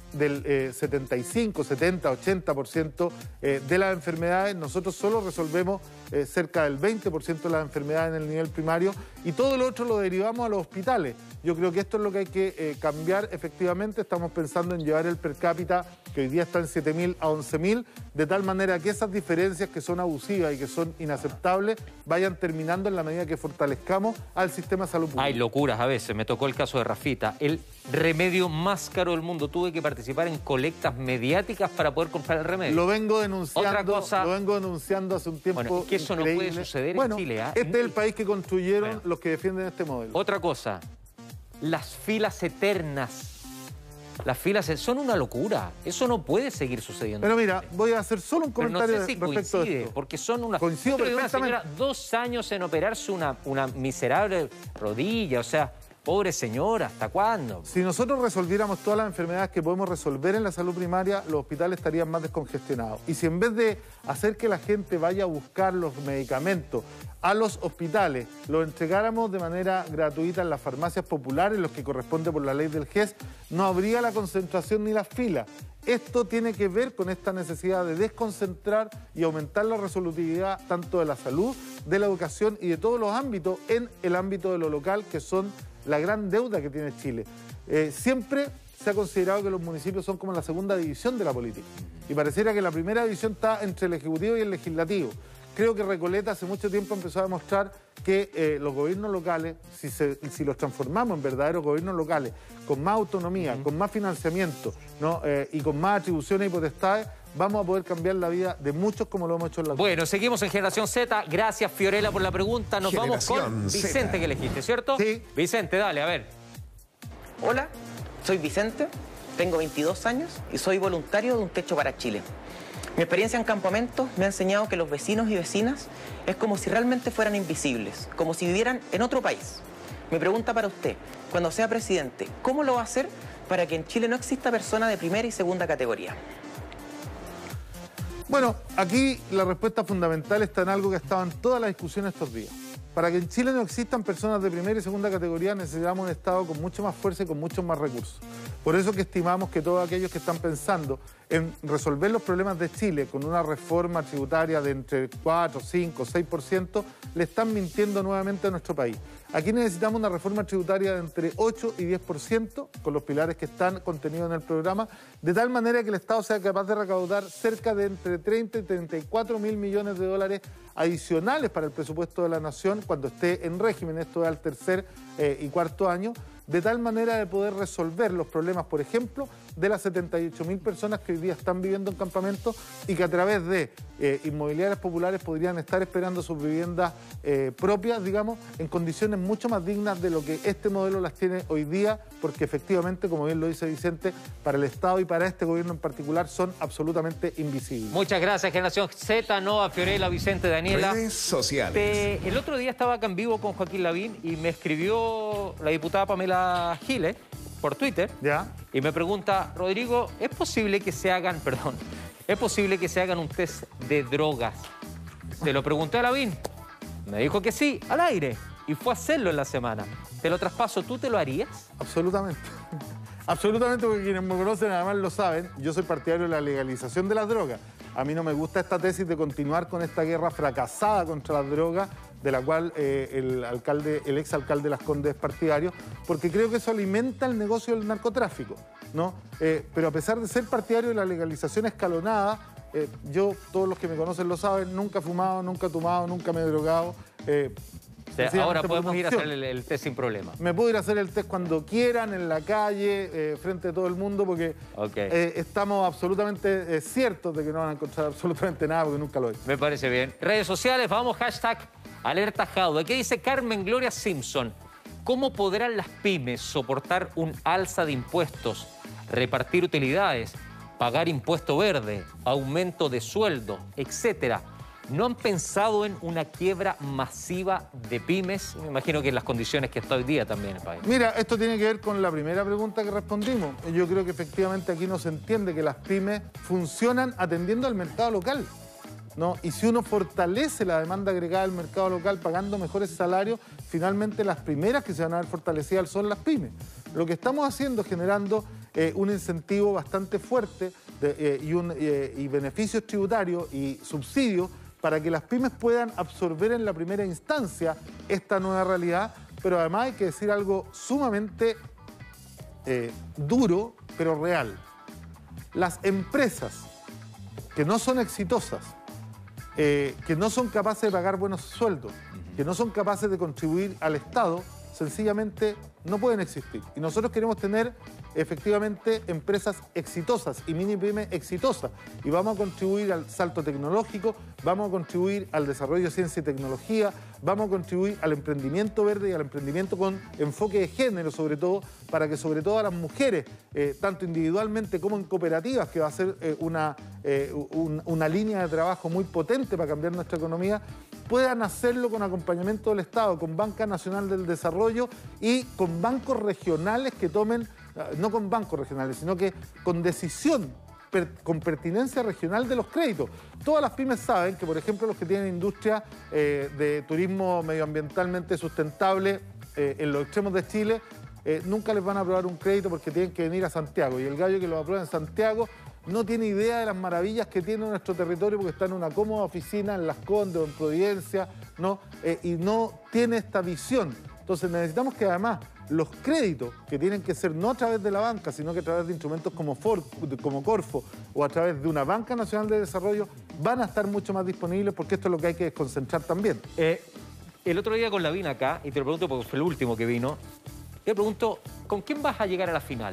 del 75, 70, 80% de las enfermedades. Nosotros solo resolvemos cerca del 20% de las enfermedades en el nivel primario y todo lo otro lo derivamos a los hospitales. Yo creo que esto es lo que hay que cambiar efectivamente. Estamos pensando en llevar el per cápita, que hoy día está en 7.000 a 11.000, de tal manera que esas diferencias que son abusivas y que son inaceptables vayan terminando en la medida que fortalezcamos al sistema de salud pública. Hay locuras a veces. Me tocó el caso de Rafita. El remedio más caro del mundo. Tuve que participar en colectas mediáticas para poder comprar el remedio. Lo vengo denunciando, Otra cosa, lo vengo denunciando hace un tiempo. Bueno, es que eso no puede suceder en Chile. Este es el país que construyeron los que defienden este modelo. Otra cosa, las filas eternas. Las filas son una locura. Eso no puede seguir sucediendo. Pero mira, voy a hacer solo un Pero no comentario sé si respecto coincide, a esto. porque son una... Coincido Otro día una perfectamente. señora 2 años en operarse una miserable rodilla, o sea, pobre señora, ¿hasta cuándo? Si nosotros resolviéramos todas las enfermedades que podemos resolver en la salud primaria, los hospitales estarían más descongestionados. Y si en vez de hacer que la gente vaya a buscar los medicamentos a los hospitales, los entregáramos de manera gratuita en las farmacias populares, los que corresponde por la ley del GES, no habría la concentración ni las filas. esto tiene que ver con esta necesidad de desconcentrar y aumentar la resolutividad tanto de la salud, de la educación y de todos los ámbitos en el ámbito de lo local, que son la gran deuda que tiene Chile. Siempre se ha considerado que los municipios son como la segunda división de la política y pareciera que la primera división está entre el Ejecutivo y el Legislativo. Creo que Recoleta hace mucho tiempo empezó a demostrar que los gobiernos locales, si los transformamos en verdaderos gobiernos locales, con más autonomía, con más financiamiento, ¿no? Y con más atribuciones y potestades, vamos a poder cambiar la vida de muchos como lo hemos hecho en la... Bueno, seguimos en Generación Z. Gracias, Fiorella, por la pregunta. Nos vamos con Vicente, que elegiste, ¿cierto? Sí. Vicente, dale, a ver. Hola, soy Vicente, tengo 22 años y soy voluntario de Un Techo para Chile. Mi experiencia en campamentos me ha enseñado que los vecinos y vecinas es como si realmente fueran invisibles, como si vivieran en otro país. Mi pregunta para usted, cuando sea presidente, ¿cómo lo va a hacer para que en Chile no exista persona de primera y segunda categoría? Bueno, aquí la respuesta fundamental está en algo que estaba en toda la discusión estos días. Para que en Chile no existan personas de primera y segunda categoría necesitamos un Estado con mucho más fuerza y con muchos más recursos. Por eso que estimamos que todos aquellos que están pensando en resolver los problemas de Chile con una reforma tributaria de entre 4, 5, 6%, le están mintiendo nuevamente a nuestro país. Aquí necesitamos una reforma tributaria de entre 8 y 10%, con los pilares que están contenidos en el programa, de tal manera que el Estado sea capaz de recaudar cerca de entre 30 y 34 mil millones de dólares adicionales para el presupuesto de la nación cuando esté en régimen, esto es al tercer y cuarto año, de tal manera de poder resolver los problemas, por ejemplo, de las 78.000 personas que hoy día están viviendo en campamentos y que a través de inmobiliarias populares podrían estar esperando sus viviendas propias, digamos, en condiciones mucho más dignas de lo que este modelo las tiene hoy día, porque efectivamente, como bien lo dice Vicente, para el Estado y para este gobierno en particular son absolutamente invisibles. Muchas gracias, Generación Z, Noa, Fiorella, Vicente, Daniela. Redes sociales. El otro día estaba acá en vivo con Joaquín Lavín y me escribió la diputada Pamela Giles por Twitter. ¿Ya? Y me pregunta, Rodrigo, ¿es posible que se hagan un test de drogas? Se lo pregunté a Lavín, me dijo que sí, al aire, y fue a hacerlo en la semana. Te lo traspaso, ¿tú te lo harías? Absolutamente. Absolutamente, porque quienes me conocen además lo saben, yo soy partidario de la legalización de las drogas. A mí no me gusta esta tesis de continuar con esta guerra fracasada contra las drogas, de la cual el exalcalde de Las Condes es partidario, porque creo que eso alimenta el negocio del narcotráfico, ¿no? Pero a pesar de ser partidario de la legalización escalonada, yo, todos los que me conocen lo saben, nunca he fumado, nunca he tomado, nunca me he drogado. Ahora podemos ir a hacer el test sin problema. Me puedo ir a hacer el test cuando quieran, en la calle, frente a todo el mundo, porque estamos absolutamente ciertos de que no van a encontrar absolutamente nada, porque nunca lo he hecho. Me parece bien. Redes sociales, vamos, hashtag Alerta Jaude. ¿Qué dice Carmen Gloria Simpson? ¿Cómo podrán las pymes soportar un alza de impuestos, repartir utilidades, pagar impuesto verde, aumento de sueldo, etcétera? ¿No han pensado en una quiebra masiva de pymes? Me imagino que en las condiciones que está hoy día también el país. Mira, esto tiene que ver con la primera pregunta que respondimos. Yo creo que efectivamente aquí no se entiende que las pymes funcionan atendiendo al mercado local, ¿no? Y si uno fortalece la demanda agregada del mercado local pagando mejores salarios, finalmente las primeras que se van a ver fortalecidas son las pymes. Lo que estamos haciendo es generando un incentivo bastante fuerte y beneficios tributarios y subsidios para que las pymes puedan absorber en la primera instancia esta nueva realidad, pero además hay que decir algo sumamente duro, pero real. Las empresas que no son exitosas, que no son capaces de pagar buenos sueldos, que no son capaces de contribuir al Estado, sencillamente no pueden existir. Y nosotros queremos tener efectivamente empresas exitosas y mini pymes exitosas. Y vamos a contribuir al salto tecnológico, vamos a contribuir al desarrollo de ciencia y tecnología, vamos a contribuir al emprendimiento verde y al emprendimiento con enfoque de género, sobre todo, para que sobre todo a las mujeres, tanto individualmente como en cooperativas, que va a ser una línea de trabajo muy potente para cambiar nuestra economía, puedan hacerlo con acompañamiento del Estado, con Banca Nacional del Desarrollo y con bancos regionales que tomen, no con bancos regionales, sino que con decisión, con pertinencia regional de los créditos. Todas las pymes saben que, por ejemplo, los que tienen industria de turismo medioambientalmente sustentable en los extremos de Chile, nunca les van a aprobar un crédito porque tienen que venir a Santiago. Y el gallo que lo aprueba en Santiago no tiene idea de las maravillas que tiene nuestro territorio porque está en una cómoda oficina en Las Condes o en Providencia, ¿no? Y no tiene esta visión. Entonces necesitamos que además los créditos, que tienen que ser no a través de la banca, sino que a través de instrumentos como Corfo o a través de una banca nacional de desarrollo, van a estar mucho más disponibles porque esto es lo que hay que desconcentrar también. El otro día con Lavín acá, y te lo pregunto porque fue el último que vino, le pregunto, ¿con quién vas a llegar a la final?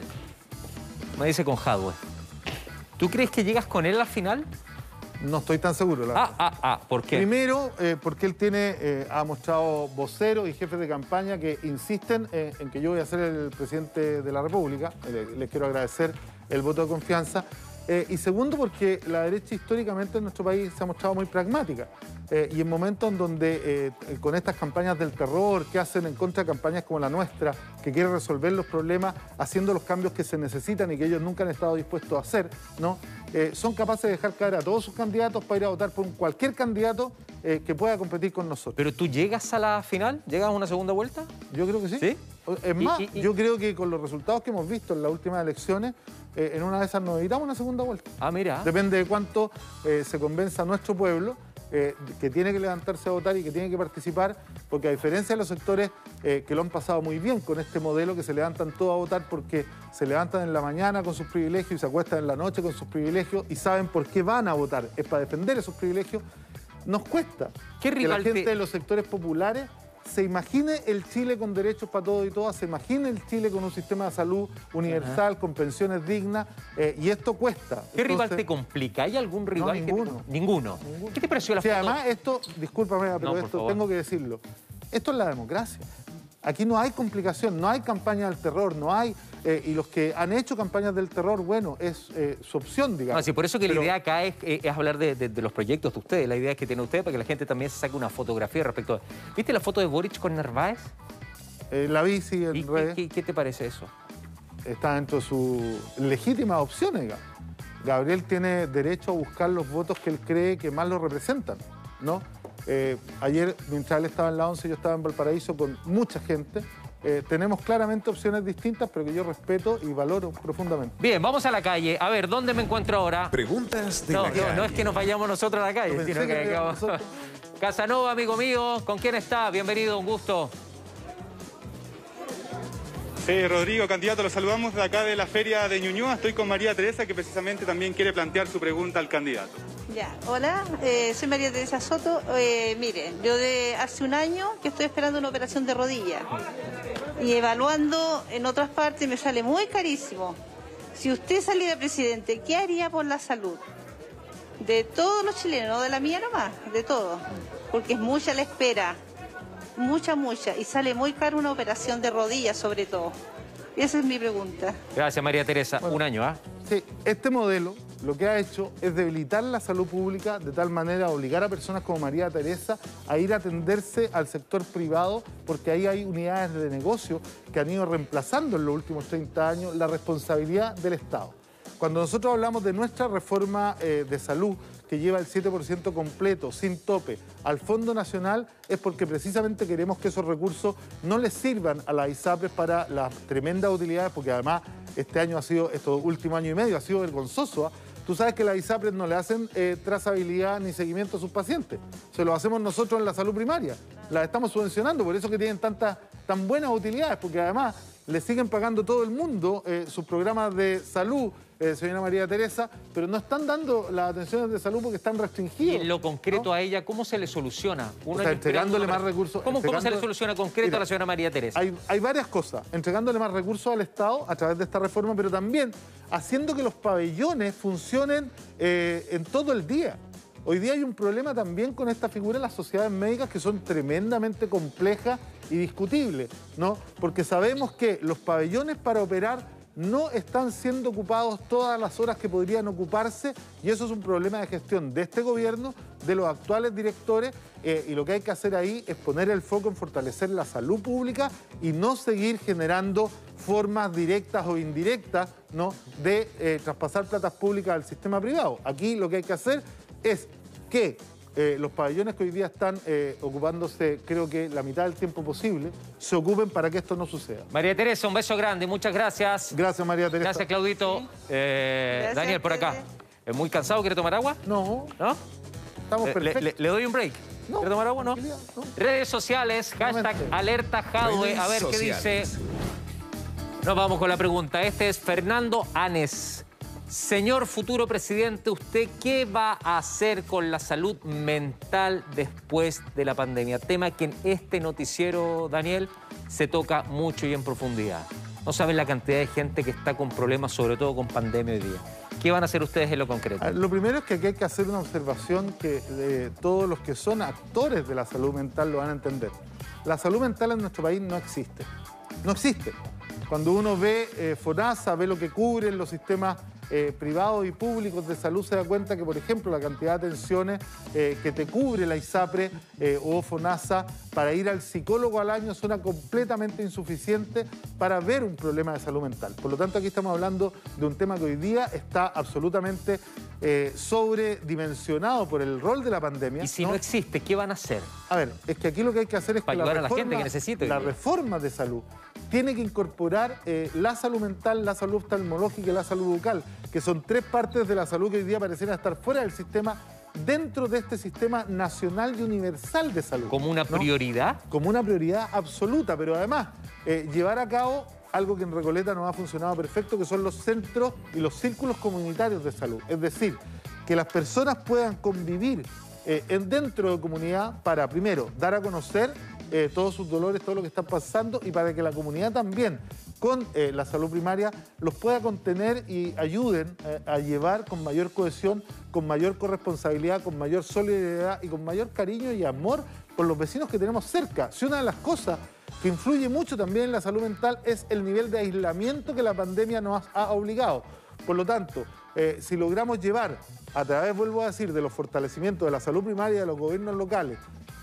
Me dice con Jadwe. ¿Tú crees que llegas con él a la final? No estoy tan seguro, la verdad. ¿Por qué? Primero, porque él ha mostrado voceros y jefes de campaña que insisten en que yo voy a ser el presidente de la República. Les quiero agradecer el voto de confianza. Y segundo, porque la derecha históricamente en nuestro país se ha mostrado muy pragmática. Y en momentos en donde con estas campañas del terror que hacen en contra de campañas como la nuestra, que quiere resolver los problemas haciendo los cambios que se necesitan y que ellos nunca han estado dispuestos a hacer, ¿no? Son capaces de dejar caer a todos sus candidatos para ir a votar por cualquier candidato que pueda competir con nosotros. ¿Pero tú llegas a la final? ¿Llegas a una segunda vuelta? Yo creo que sí. ¿Sí? Es más, yo creo que con los resultados que hemos visto en las últimas elecciones, en una de esas nos evitamos una segunda vuelta. Mira. Depende de cuánto se convenza a nuestro pueblo que tiene que levantarse a votar y que tiene que participar, porque a diferencia de los sectores que lo han pasado muy bien con este modelo, que se levantan todos a votar porque se levantan en la mañana con sus privilegios y se acuestan en la noche con sus privilegios y saben por qué van a votar, es para defender esos privilegios, nos cuesta que la gente de los sectores populares se imagine el Chile con derechos para todos y todas, se imagine el Chile con un sistema de salud universal, con pensiones dignas, y esto cuesta. ¿Qué rival te complica? ¿Hay algún rival? No, ninguno. ¿Qué te pareció la foto? Además esto, discúlpame, pero esto tengo que decirlo, esto es la democracia. Aquí no hay complicación, no hay campaña del terror, no hay... y los que han hecho campañas del terror, bueno, es su opción, digamos. Sí, por eso que la idea acá es hablar de los proyectos de ustedes. La idea es que tienen ustedes para que la gente también se saque una fotografía respecto a... ¿Viste la foto de Boric con Narváez? La vi, sí, en redes. ¿Qué te parece eso? Está dentro de sus legítimas opciones, digamos. Gabriel tiene derecho a buscar los votos que él cree que más lo representan, ¿no? Ayer, mientras él estaba en la 11, yo estaba en Valparaíso con mucha gente. Tenemos claramente opciones distintas, pero que yo respeto y valoro profundamente. Bien, vamos a la calle. A ver, ¿dónde me encuentro ahora? Preguntas de la calle. No es que nos vayamos nosotros a la calle, sino que Casanova, amigo mío, ¿con quién está? Bienvenido, un gusto. Rodrigo, candidato, lo saludamos de acá de la feria de Ñuñoa. Estoy con María Teresa, que precisamente también quiere plantear su pregunta al candidato. Ya, hola, soy María Teresa Soto. Miren, yo de hace un año que estoy esperando una operación de rodilla y evaluando en otras partes me sale muy carísimo. Si usted saliera presidente, ¿qué haría por la salud? De todos los chilenos, no de la mía nomás, de todos, porque es mucha la espera. Mucha, y sale muy caro una operación de rodillas sobre todo. Esa es mi pregunta. Gracias, María Teresa. Un año, ¿ah? Sí, este modelo lo que ha hecho es debilitar la salud pública de tal manera obligar a personas como María Teresa a ir a atenderse al sector privado, porque ahí hay unidades de negocio que han ido reemplazando en los últimos 30 años la responsabilidad del Estado. Cuando nosotros hablamos de nuestra reforma de salud, que lleva el 7% completo, sin tope, al Fondo Nacional, es porque precisamente queremos que esos recursos no les sirvan a las ISAPRES para las tremendas utilidades, porque además este año ha sido, estos últimos años y medio, ha sido vergonzoso. Tú sabes que las ISAPRES no le hacen trazabilidad ni seguimiento a sus pacientes. Se lo hacemos nosotros en la salud primaria. Las estamos subvencionando, por eso que tienen tan buenas utilidades, porque además le siguen pagando todo el mundo sus programas de salud, señora María Teresa, pero no están dando las atenciones de salud porque están restringidos. Y en lo concreto, ¿no?, a ella, ¿cómo se le soluciona? Entregándole más recursos. ¿Cómo se le soluciona concreto a la señora María Teresa? Hay varias cosas. Entregándole más recursos al Estado a través de esta reforma, pero también haciendo que los pabellones funcionen en todo el día. Hoy día hay un problema también con esta figura en las sociedades médicas que son tremendamente complejas y discutibles, ¿no? Porque sabemos que los pabellones para operar no están siendo ocupados todas las horas que podrían ocuparse, y eso es un problema de gestión de este gobierno, de los actuales directores, y lo que hay que hacer ahí es poner el foco en fortalecer la salud pública y no seguir generando formas directas o indirectas, ¿no?, de traspasar platas públicas al sistema privado. Aquí lo que hay que hacer es que los pabellones que hoy día están ocupándose, creo que la mitad del tiempo posible, se ocupen para que esto no suceda. María Teresa, un beso grande, muchas gracias. Gracias, María Teresa. Gracias, Claudito. Daniel, por acá. ¿Es muy cansado? ¿Quiere tomar agua? No. ¿No? Estamos perfectos. ¿Le doy un break? No. ¿Quiere tomar agua? No. Redes sociales, hashtag Alerta Jadwe. A ver qué dice. Nos vamos con la pregunta. Este es Fernando Anes. Señor futuro presidente, ¿usted qué va a hacer con la salud mental después de la pandemia? Tema que en este noticiero, Daniel, se toca mucho y en profundidad. No saben la cantidad de gente que está con problemas, sobre todo con pandemia hoy día. ¿Qué van a hacer ustedes en lo concreto? Lo primero es que aquí hay que hacer una observación que todos los que son actores de la salud mental lo van a entender. La salud mental en nuestro país no existe. No existe. Cuando uno ve FONASA, ve lo que cubren los sistemas privados y públicos de salud, se da cuenta que, por ejemplo, la cantidad de atenciones que te cubre la ISAPRE o FONASA para ir al psicólogo al año son completamente insuficientes para ver un problema de salud mental. Por lo tanto, aquí estamos hablando de un tema que hoy día está absolutamente sobredimensionado por el rol de la pandemia. Y si no existe, ¿qué van a hacer? A ver, es que aquí lo que hay que hacer es que ayudar a la gente que necesite. La reforma de salud tiene que incorporar la salud mental, la salud oftalmológica y la salud bucal, que son tres partes de la salud que hoy día parecieran estar fuera del sistema, dentro de este sistema nacional y universal de salud. ¿Como una prioridad? Como una prioridad absoluta, pero además llevar a cabo algo que en Recoleta nos ha funcionado perfecto, que son los centros y los círculos comunitarios de salud. Es decir, que las personas puedan convivir dentro de comunidad para, primero, dar a conocer todos sus dolores, todo lo que están pasando, y para que la comunidad también, con la salud primaria, los pueda contener y ayuden a llevar con mayor cohesión, con mayor corresponsabilidad, con mayor solidaridad y con mayor cariño y amor con los vecinos que tenemos cerca. Si una de las cosas que influye mucho también en la salud mental es el nivel de aislamiento que la pandemia nos ha obligado. Por lo tanto, si logramos llevar, a través, vuelvo a decir, de los fortalecimientos de la salud primaria de los gobiernos locales,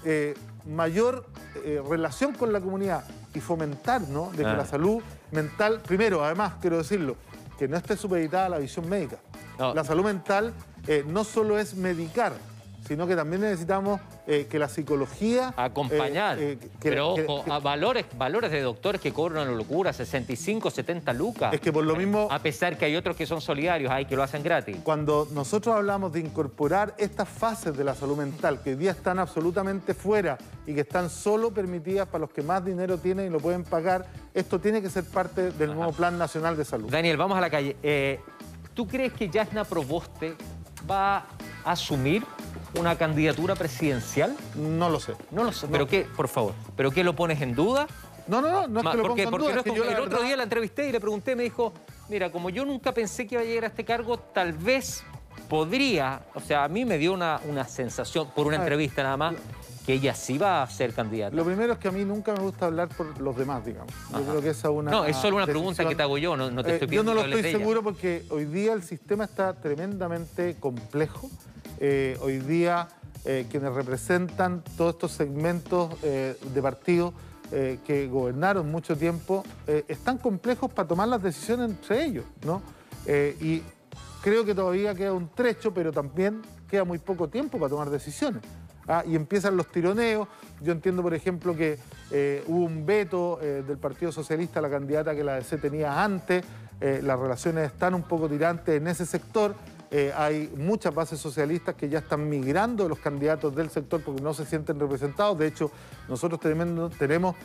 mayor relación con la comunidad y fomentar, ¿no?, de que la salud mental, primero, además, quiero decirlo, que no esté supeditada a la visión médica. No. La salud mental no solo es medicar, sino que también necesitamos que la psicología... Acompañar. Pero ojo, a valores de doctores que cobran una locura, 65, 70 lucas. Es que por lo mismo... A pesar que hay otros que son solidarios, hay que lo hacen gratis. Cuando nosotros hablamos de incorporar estas fases de la salud mental, que hoy día están absolutamente fuera y que están solo permitidas para los que más dinero tienen y lo pueden pagar, esto tiene que ser parte del nuevo Plan Nacional de Salud. Daniel, vamos a la calle. ¿Tú crees que Jasna Proboste va a asumir una candidatura presidencial? No lo sé. No lo sé. ¿Pero qué, por favor? ¿Pero qué lo pones en duda? No es que lo ponga en duda. Es que el otro día la entrevisté y le pregunté, me dijo, mira, como yo nunca pensé que iba a llegar a este cargo, tal vez podría, o sea, a mí me dio una sensación, por una entrevista nada más, que ella sí va a ser candidata. Lo primero es que a mí nunca me gusta hablar por los demás, digamos. Yo creo que esa es una... No, es solo una pregunta que te hago yo, no te estoy pidiendo. Yo no lo estoy seguro porque hoy día el sistema está tremendamente complejo. Hoy día quienes representan todos estos segmentos de partidos que gobernaron mucho tiempo están complejos para tomar las decisiones entre ellos, ¿no? Y creo que todavía queda un trecho, pero también queda muy poco tiempo para tomar decisiones. Y empiezan los tironeos. Yo entiendo, por ejemplo, que hubo un veto del Partido Socialista a la candidata que la ADC tenía antes. Las relaciones están un poco tirantes en ese sector. Hay muchas bases socialistas que ya están migrando de los candidatos del sector porque no se sienten representados. De hecho, nosotros tenemos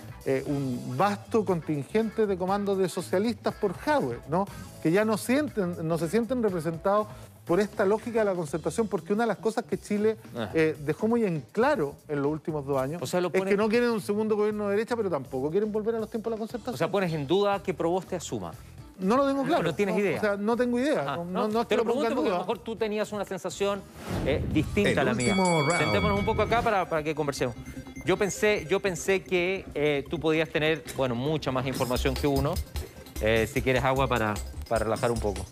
un vasto contingente de comandos de socialistas por Jadwe, ¿no?, que ya no se sienten representados por esta lógica de la concertación, porque una de las cosas que Chile dejó muy en claro en los últimos 2 años es que no quieren un segundo gobierno de derecha, pero tampoco quieren volver a los tiempos de la concertación. O sea, pones en duda que Proboste asuma. No lo tengo claro. No tienes idea. O sea, no tengo idea. No es que te lo pregunto porque a lo mejor tú tenías una sensación distinta a la mía. Sentémonos un poco acá para que conversemos. Yo pensé que tú podías tener, bueno, mucha más información que uno. Si quieres agua para relajar un poco.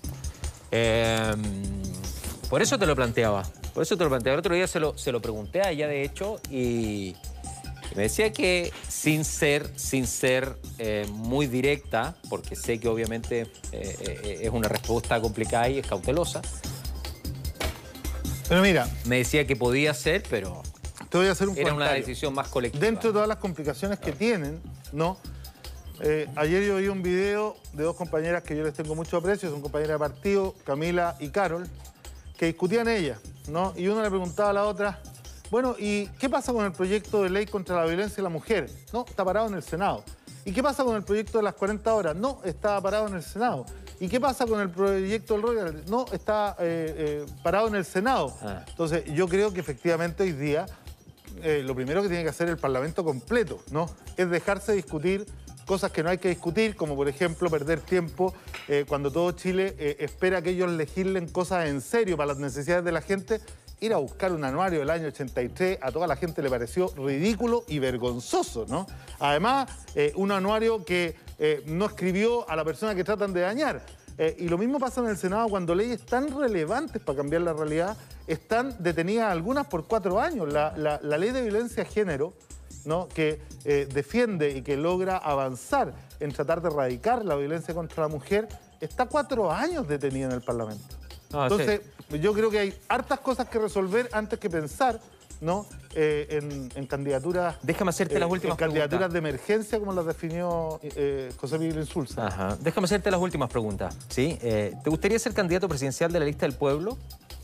Por eso te lo planteaba. El otro día se lo pregunté a ella, de hecho, y me decía que sin ser muy directa, porque sé que obviamente es una respuesta complicada y es cautelosa, Pero mira... Me decía que podía ser, pero... Te voy a hacer un Era comentario. una decisión más colectiva. Dentro de todas las complicaciones que tienen, ¿no? Ayer yo vi un video de dos compañeras que yo les tengo mucho aprecio, son compañeras de partido, Camila y Carol, que discutían ellas, ¿no? Y una le preguntaba a la otra, bueno, ¿y qué pasa con el proyecto de ley contra la violencia de la mujer? No, está parado en el Senado. ¿Y qué pasa con el proyecto de las 40 horas? No, está parado en el Senado. ¿Y qué pasa con el proyecto del Royal? No, está parado en el Senado. Entonces, yo creo que efectivamente hoy día lo primero que tiene que hacer el Parlamento completo, ¿no? Es dejarse discutir cosas que no hay que discutir, como por ejemplo perder tiempo cuando todo Chile espera que ellos legislen cosas en serio para las necesidades de la gente. Ir a buscar un anuario del año 83 a toda la gente le pareció ridículo y vergonzoso, ¿no? Además, un anuario que no escribió a la persona que tratan de dañar. Y lo mismo pasa en el Senado cuando leyes tan relevantes para cambiar la realidad están detenidas algunas por 4 años. La ley de violencia de género, ¿no? Que defiende y que logra avanzar en tratar de erradicar la violencia contra la mujer, está 4 años detenida en el Parlamento. Entonces, yo creo que hay hartas cosas que resolver antes que pensar, ¿no? En candidaturas. Déjame hacerte las últimas candidaturas preguntas. de emergencia, como las definió José Miguel Insulza. Ajá. Déjame hacerte las últimas preguntas. ¿Sí? ¿Te gustaría ser candidato presidencial de la lista del pueblo?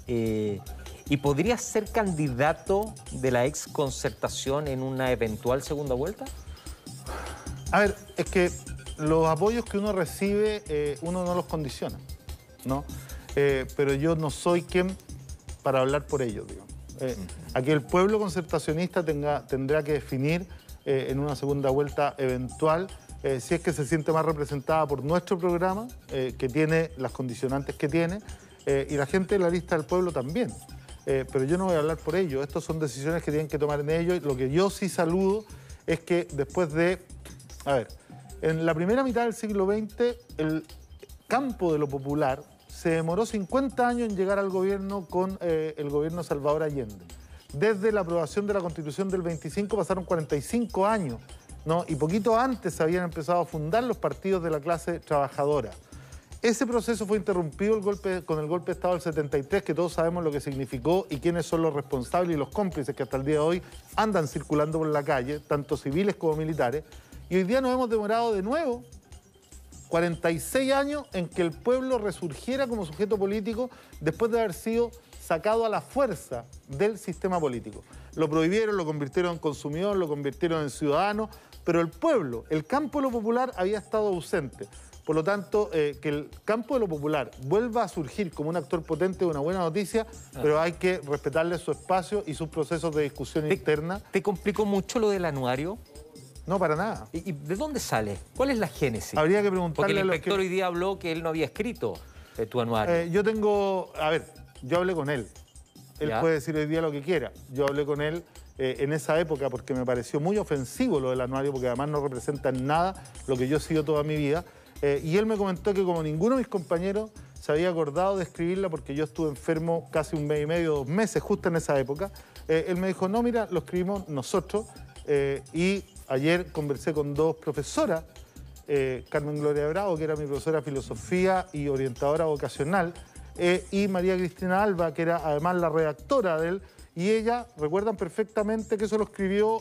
¿Y podrías ser candidato de la ex Concertación en una eventual segunda vuelta? A ver, es que los apoyos que uno recibe, uno no los condiciona, ¿no? Pero yo no soy quien para hablar por ellos, digamos. Aquí el pueblo concertacionista tendrá que definir en una segunda vuelta eventual si es que se siente más representada por nuestro programa, que tiene las condicionantes que tiene, y la gente de la lista del pueblo también. Pero yo no voy a hablar por ellos. Estas son decisiones que tienen que tomar en ellos. Lo que yo sí saludo es que después de... A ver, en la primera mitad del siglo XX, el campo de lo popular se demoró 50 años en llegar al gobierno con el gobierno de Salvador Allende. Desde la aprobación de la Constitución del 25 pasaron 45 años, ¿no? Y poquito antes se habían empezado a fundar los partidos de la clase trabajadora. Ese proceso fue interrumpido con el golpe de Estado del 73, que todos sabemos lo que significó y quiénes son los responsables y los cómplices que hasta el día de hoy andan circulando por la calle, tanto civiles como militares. Y hoy día nos hemos demorado de nuevo 46 años en que el pueblo resurgiera como sujeto político después de haber sido sacado a la fuerza del sistema político. Lo prohibieron, lo convirtieron en consumidor, lo convirtieron en ciudadano, pero el pueblo, el campo de lo popular había estado ausente. Por lo tanto, que el campo de lo popular vuelva a surgir como un actor potente es una buena noticia, pero hay que respetarle su espacio y sus procesos de discusión interna. ¿Te complicó mucho lo del anuario? No, para nada. ¿Y de dónde sale? ¿Cuál es la génesis? Habría que preguntarle Porque el a los inspector hoy día habló que él no había escrito tu anuario. Yo tengo... A ver, yo hablé con él. Él puede decir hoy día lo que quiera. Yo hablé con él en esa época porque me pareció muy ofensivo lo del anuario, porque además no representa en nada lo que yo he sido toda mi vida. Y él me comentó que como ninguno de mis compañeros se había acordado de escribirla porque yo estuve enfermo casi 1 mes y medio, 2 meses, justo en esa época, él me dijo, no, mira, lo escribimos nosotros. Y ayer conversé con 2 profesoras, Carmen Gloria Bravo, que era mi profesora de filosofía y orientadora vocacional, y María Cristina Alba, que era además la redactora de él, y ella, recuerdan perfectamente que eso lo escribió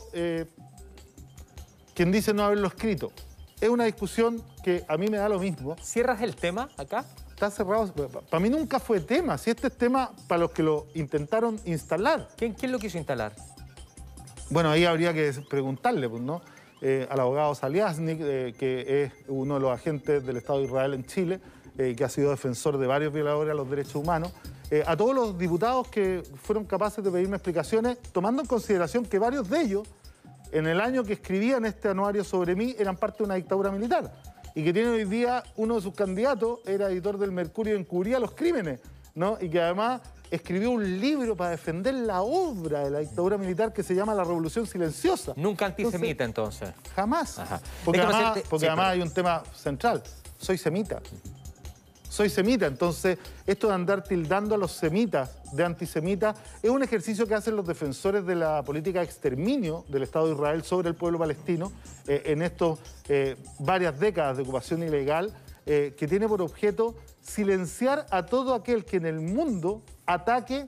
quien dice no haberlo escrito. Es una discusión que a mí me da lo mismo. ¿Cierras el tema acá? Está cerrado. Para mí nunca fue tema. Si este es tema para los que lo intentaron instalar. ¿Quién lo quiso instalar? Bueno, ahí habría que preguntarle, pues, ¿no? Al abogado Saliasnik, que es uno de los agentes del Estado de Israel en Chile, que ha sido defensor de varios violadores a los derechos humanos, a todos los diputados que fueron capaces de pedirme explicaciones, tomando en consideración que varios de ellos, en el año que escribían este anuario sobre mí, eran parte de una dictadura militar. Y que tiene hoy día uno de sus candidatos, era editor del Mercurio, encubría los crímenes, ¿no? Y que además escribió un libro para defender la obra de la dictadura militar que se llama La Revolución Silenciosa. Nunca antisemita, entonces. Jamás. Ajá. Porque además hay un tema central. Soy semita. Soy semita, entonces esto de andar tildando a los semitas de antisemitas es un ejercicio que hacen los defensores de la política de exterminio del Estado de Israel sobre el pueblo palestino en estos varias décadas de ocupación ilegal, que tiene por objeto silenciar a todo aquel que en el mundo ataque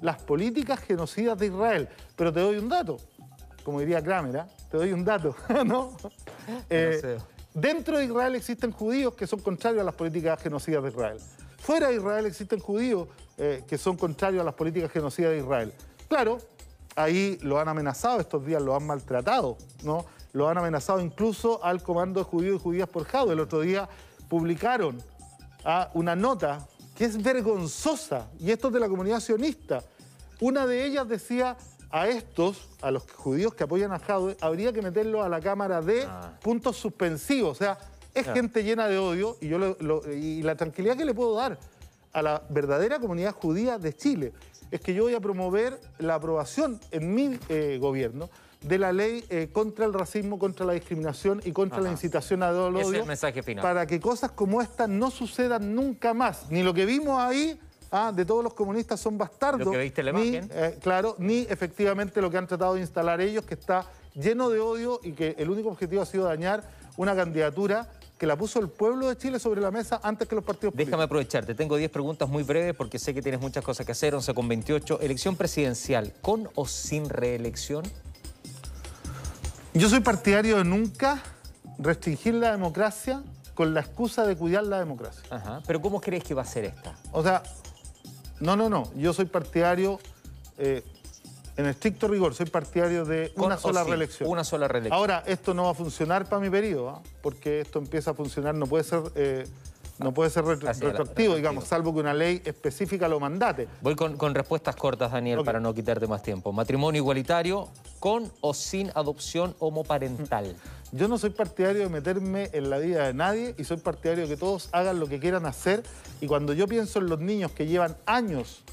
las políticas genocidas de Israel. Pero te doy un dato, como diría Kramer, ¿eh? Te doy un dato, ¿no? Dentro de Israel existen judíos que son contrarios a las políticas genocidas de Israel. Fuera de Israel existen judíos que son contrarios a las políticas genocidas de Israel. Claro, ahí lo han amenazado estos días, lo han maltratado, ¿no? Lo han amenazado incluso al comando de judíos y judías por Jadwe. El otro día publicaron una nota que es vergonzosa, y esto es de la comunidad sionista. Una de ellas decía, a los judíos que apoyan a Jadwe, habría que meterlos a la cámara de puntos suspensivos. O sea, es gente llena de odio, y la tranquilidad que le puedo dar a la verdadera comunidad judía de Chile es que yo voy a promover la aprobación en mi gobierno de la ley contra el racismo, contra la discriminación y contra la incitación al odio. Ese es el mensaje final. Para que cosas como esta no sucedan nunca más. Ni lo que vimos ahí, de todos los comunistas son bastardos. Lo que viste en la imagen. Claro, ni efectivamente lo que han tratado de instalar ellos, que está lleno de odio y que el único objetivo ha sido dañar una candidatura que la puso el pueblo de Chile sobre la mesa antes que los partidos políticos. Déjame aprovecharte, tengo 10 preguntas muy breves porque sé que tienes muchas cosas que hacer. 11:28, elección presidencial, ¿con o sin reelección? Yo soy partidario de nunca restringir la democracia con la excusa de cuidar la democracia. Ajá, pero ¿cómo crees que va a ser esta? O sea, no, yo soy partidario, en estricto rigor, soy partidario de una sola reelección. Una sola reelección. Ahora, esto no va a funcionar para mi periodo, porque esto empieza a funcionar, no puede ser retroactivo, digamos, salvo que una ley específica lo mandate. Voy con respuestas cortas, Daniel, para no quitarte más tiempo. Matrimonio igualitario, ¿con o sin adopción homoparental? Yo no soy partidario de meterme en la vida de nadie y soy partidario de que todos hagan lo que quieran hacer. Y cuando yo pienso en los niños que llevan años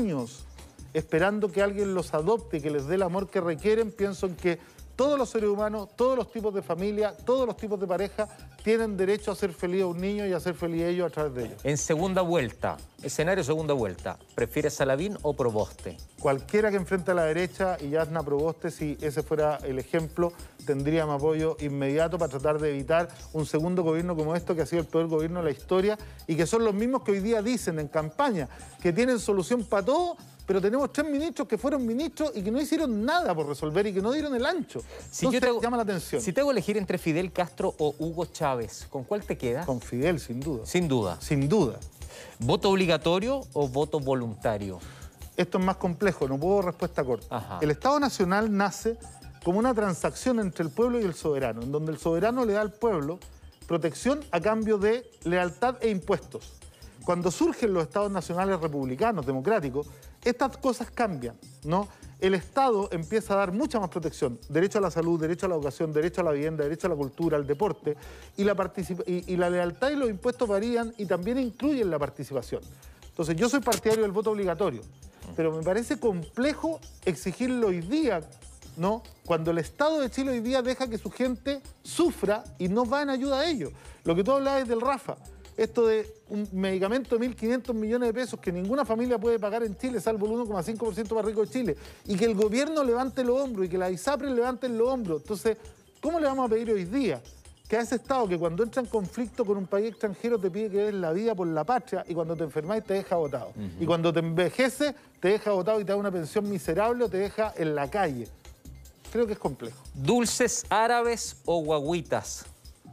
esperando que alguien los adopte y que les dé el amor que requieren, pienso en que todos los seres humanos, todos los tipos de familia, todos los tipos de pareja tienen derecho a ser feliz a un niño y a ser feliz a ellos a través de ellos. En segunda vuelta, escenario segunda vuelta, ¿prefieres a Lavín o Proboste? Cualquiera que enfrente a la derecha y Yasna Proboste, si ese fuera el ejemplo, tendría mi apoyo inmediato para tratar de evitar un segundo gobierno como esto, que ha sido el peor gobierno de la historia y que son los mismos que hoy día dicen en campaña que tienen solución para todo, pero tenemos 3 ministros que fueron ministros y que no hicieron nada por resolver y que no dieron el ancho. Entonces, llama la atención. Si te hago elegir entre Fidel Castro o Hugo Chávez, ¿con cuál te quedas? Con Fidel, sin duda. Sin duda. Sin duda. ¿Voto obligatorio o voto voluntario? Esto es más complejo, no puedo respuesta corta. Ajá. El Estado Nacional nace como una transacción entre el pueblo y el soberano, en donde el soberano le da al pueblo protección a cambio de lealtad e impuestos. Cuando surgen los estados nacionales republicanos, democráticos, estas cosas cambian, ¿no? El Estado empieza a dar mucha más protección, derecho a la salud, derecho a la educación, derecho a la vivienda, derecho a la cultura, al deporte, y la lealtad y los impuestos varían y también incluyen la participación. Entonces, yo soy partidario del voto obligatorio, pero me parece complejo exigirlo hoy día, ¿no? Cuando el Estado de Chile hoy día deja que su gente sufra y no va en ayuda a ellos. Lo que tú hablabas del Rafa. Esto de un medicamento de 1.500 millones de pesos que ninguna familia puede pagar en Chile, salvo el 1,5% más rico de Chile, y que el gobierno levante los hombros y que la ISAPRE levanten los hombros. Entonces, ¿cómo le vamos a pedir hoy día que a ese Estado que cuando entra en conflicto con un país extranjero te pide que des la vida por la patria y cuando te enfermas te deja botado? Y cuando te envejeces te deja botado y te da una pensión miserable o te deja en la calle? Creo que es complejo. ¿Dulces árabes o guaguitas?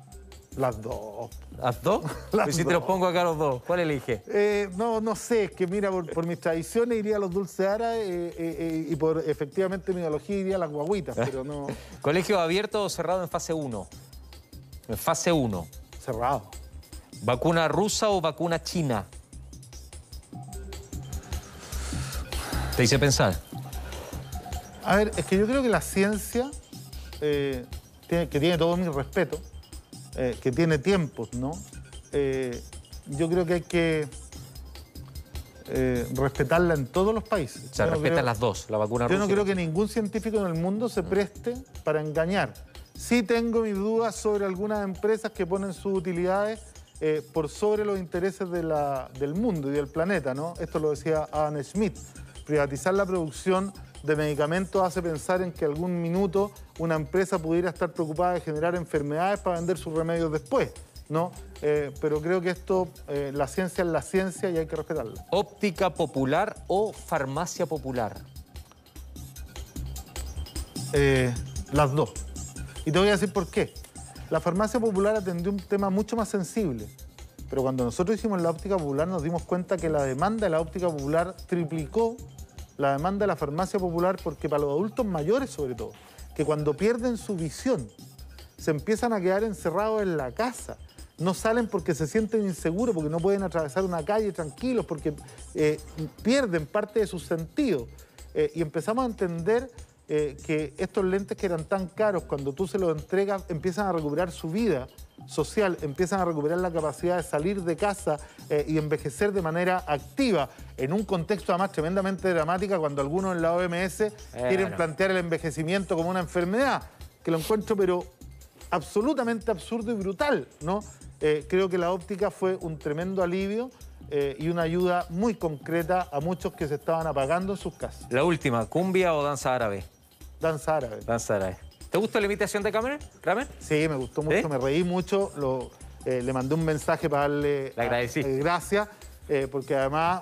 Las dos. ¿Las dos? Pues si te los pongo acá los dos, ¿cuál elige? No sé, es que mira, por mis tradiciones iría a los dulces árabes y por efectivamente mi ideología iría a las guaguitas, pero no... ¿Colegio abierto o cerrado en fase 1? En fase 1. Cerrado. ¿Vacuna rusa o vacuna china? Te hice pensar. A ver, es que yo creo que la ciencia, que tiene todo mi respeto, que tiene tiempos, ¿no? Yo creo que hay que respetarla en todos los países. Se respetan las dos, la vacuna rusa. Yo no creo que ningún científico en el mundo se preste para engañar. Sí tengo mis dudas sobre algunas empresas que ponen sus utilidades por sobre los intereses del mundo y del planeta, ¿no? Esto lo decía Adam Smith. Privatizar la producción de medicamentos hace pensar en que algún minuto una empresa pudiera estar preocupada de generar enfermedades para vender sus remedios después. ¿no? Pero creo que esto, la ciencia es la ciencia y hay que respetarla. ¿Óptica popular o farmacia popular? Las dos. Y te voy a decir por qué. La farmacia popular atendió un tema mucho más sensible, pero cuando nosotros hicimos la óptica popular nos dimos cuenta que la demanda de la óptica popular triplicó la demanda de la farmacia popular, porque para los adultos mayores sobre todo, que cuando pierden su visión se empiezan a quedar encerrados en la casa, no salen porque se sienten inseguros, porque no pueden atravesar una calle tranquilos, porque pierden parte de sus sentidos. Y empezamos a entender que estos lentes que eran tan caros, cuando tú se los entregas, empiezan a recuperar su vida social, empiezan a recuperar la capacidad de salir de casa y envejecer de manera activa, en un contexto además tremendamente dramático, cuando algunos en la OMS quieren plantear el envejecimiento como una enfermedad, que lo encuentro pero absolutamente absurdo y brutal, ¿no? Creo que la óptica fue un tremendo alivio y una ayuda muy concreta a muchos que se estaban apagando en sus casas. La última, ¿cumbia o danza árabe? Danza árabe. Danza árabe. ¿Te gustó la imitación de Kramer? Sí, me gustó mucho, me reí mucho. Le mandé un mensaje para darle gracias, porque además,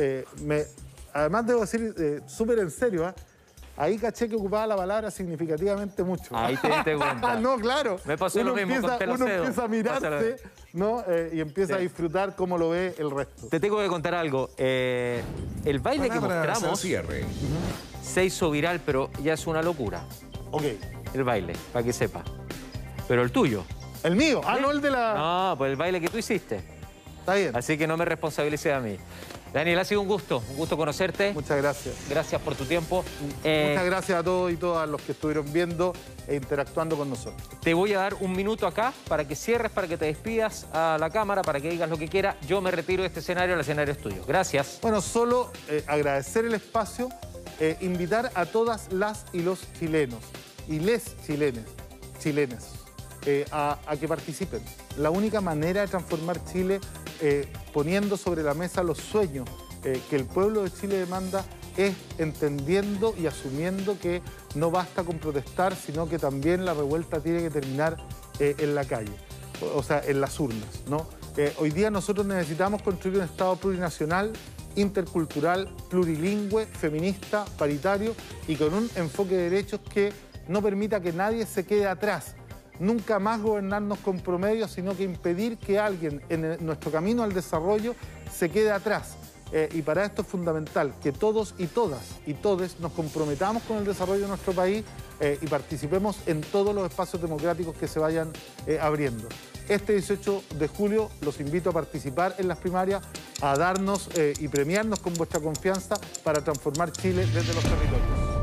además debo decir, súper en serio, ahí caché que ocupaba la palabra significativamente mucho. Ahí te diste cuenta. No, claro. Me pasó lo mismo con Pelo Uno Cedo. empieza a mirarse, ¿no? Y empieza a disfrutar cómo lo ve el resto. Te tengo que contar algo. El baile que mostramos se hizo viral, pero ya es una locura. Ok. El baile, para que sepa. Pero el tuyo. ¿El mío? Ah, no el de la... No, pues el baile que tú hiciste. Está bien. Así que no me responsabilices a mí. Daniel, ha sido un gusto conocerte. Muchas gracias. Gracias por tu tiempo. Muchas gracias a todos y todas los que estuvieron viendo e interactuando con nosotros. Te voy a dar un minuto acá para que cierres, para que te despidas a la cámara, para que digas lo que quieras. Yo me retiro de este escenario, el escenario es tuyo. Gracias. Bueno, solo agradecer el espacio, invitar a todas las y los chilenos y les chilenes a que participen. La única manera de transformar Chile poniendo sobre la mesa los sueños que el pueblo de Chile demanda es entendiendo y asumiendo que no basta con protestar, sino que también la revuelta tiene que terminar en la calle, o sea, en las urnas, ¿no? Hoy día nosotros necesitamos construir un Estado plurinacional, intercultural, plurilingüe, feminista, paritario y con un enfoque de derechos que no permita que nadie se quede atrás. Nunca más gobernarnos con promedios, sino que impedir que alguien en nuestro camino al desarrollo se quede atrás. Y para esto es fundamental que todos y todas y todes nos comprometamos con el desarrollo de nuestro país y participemos en todos los espacios democráticos que se vayan abriendo. Este 18 de julio los invito a participar en las primarias, a darnos y premiarnos con vuestra confianza para transformar Chile desde los territorios.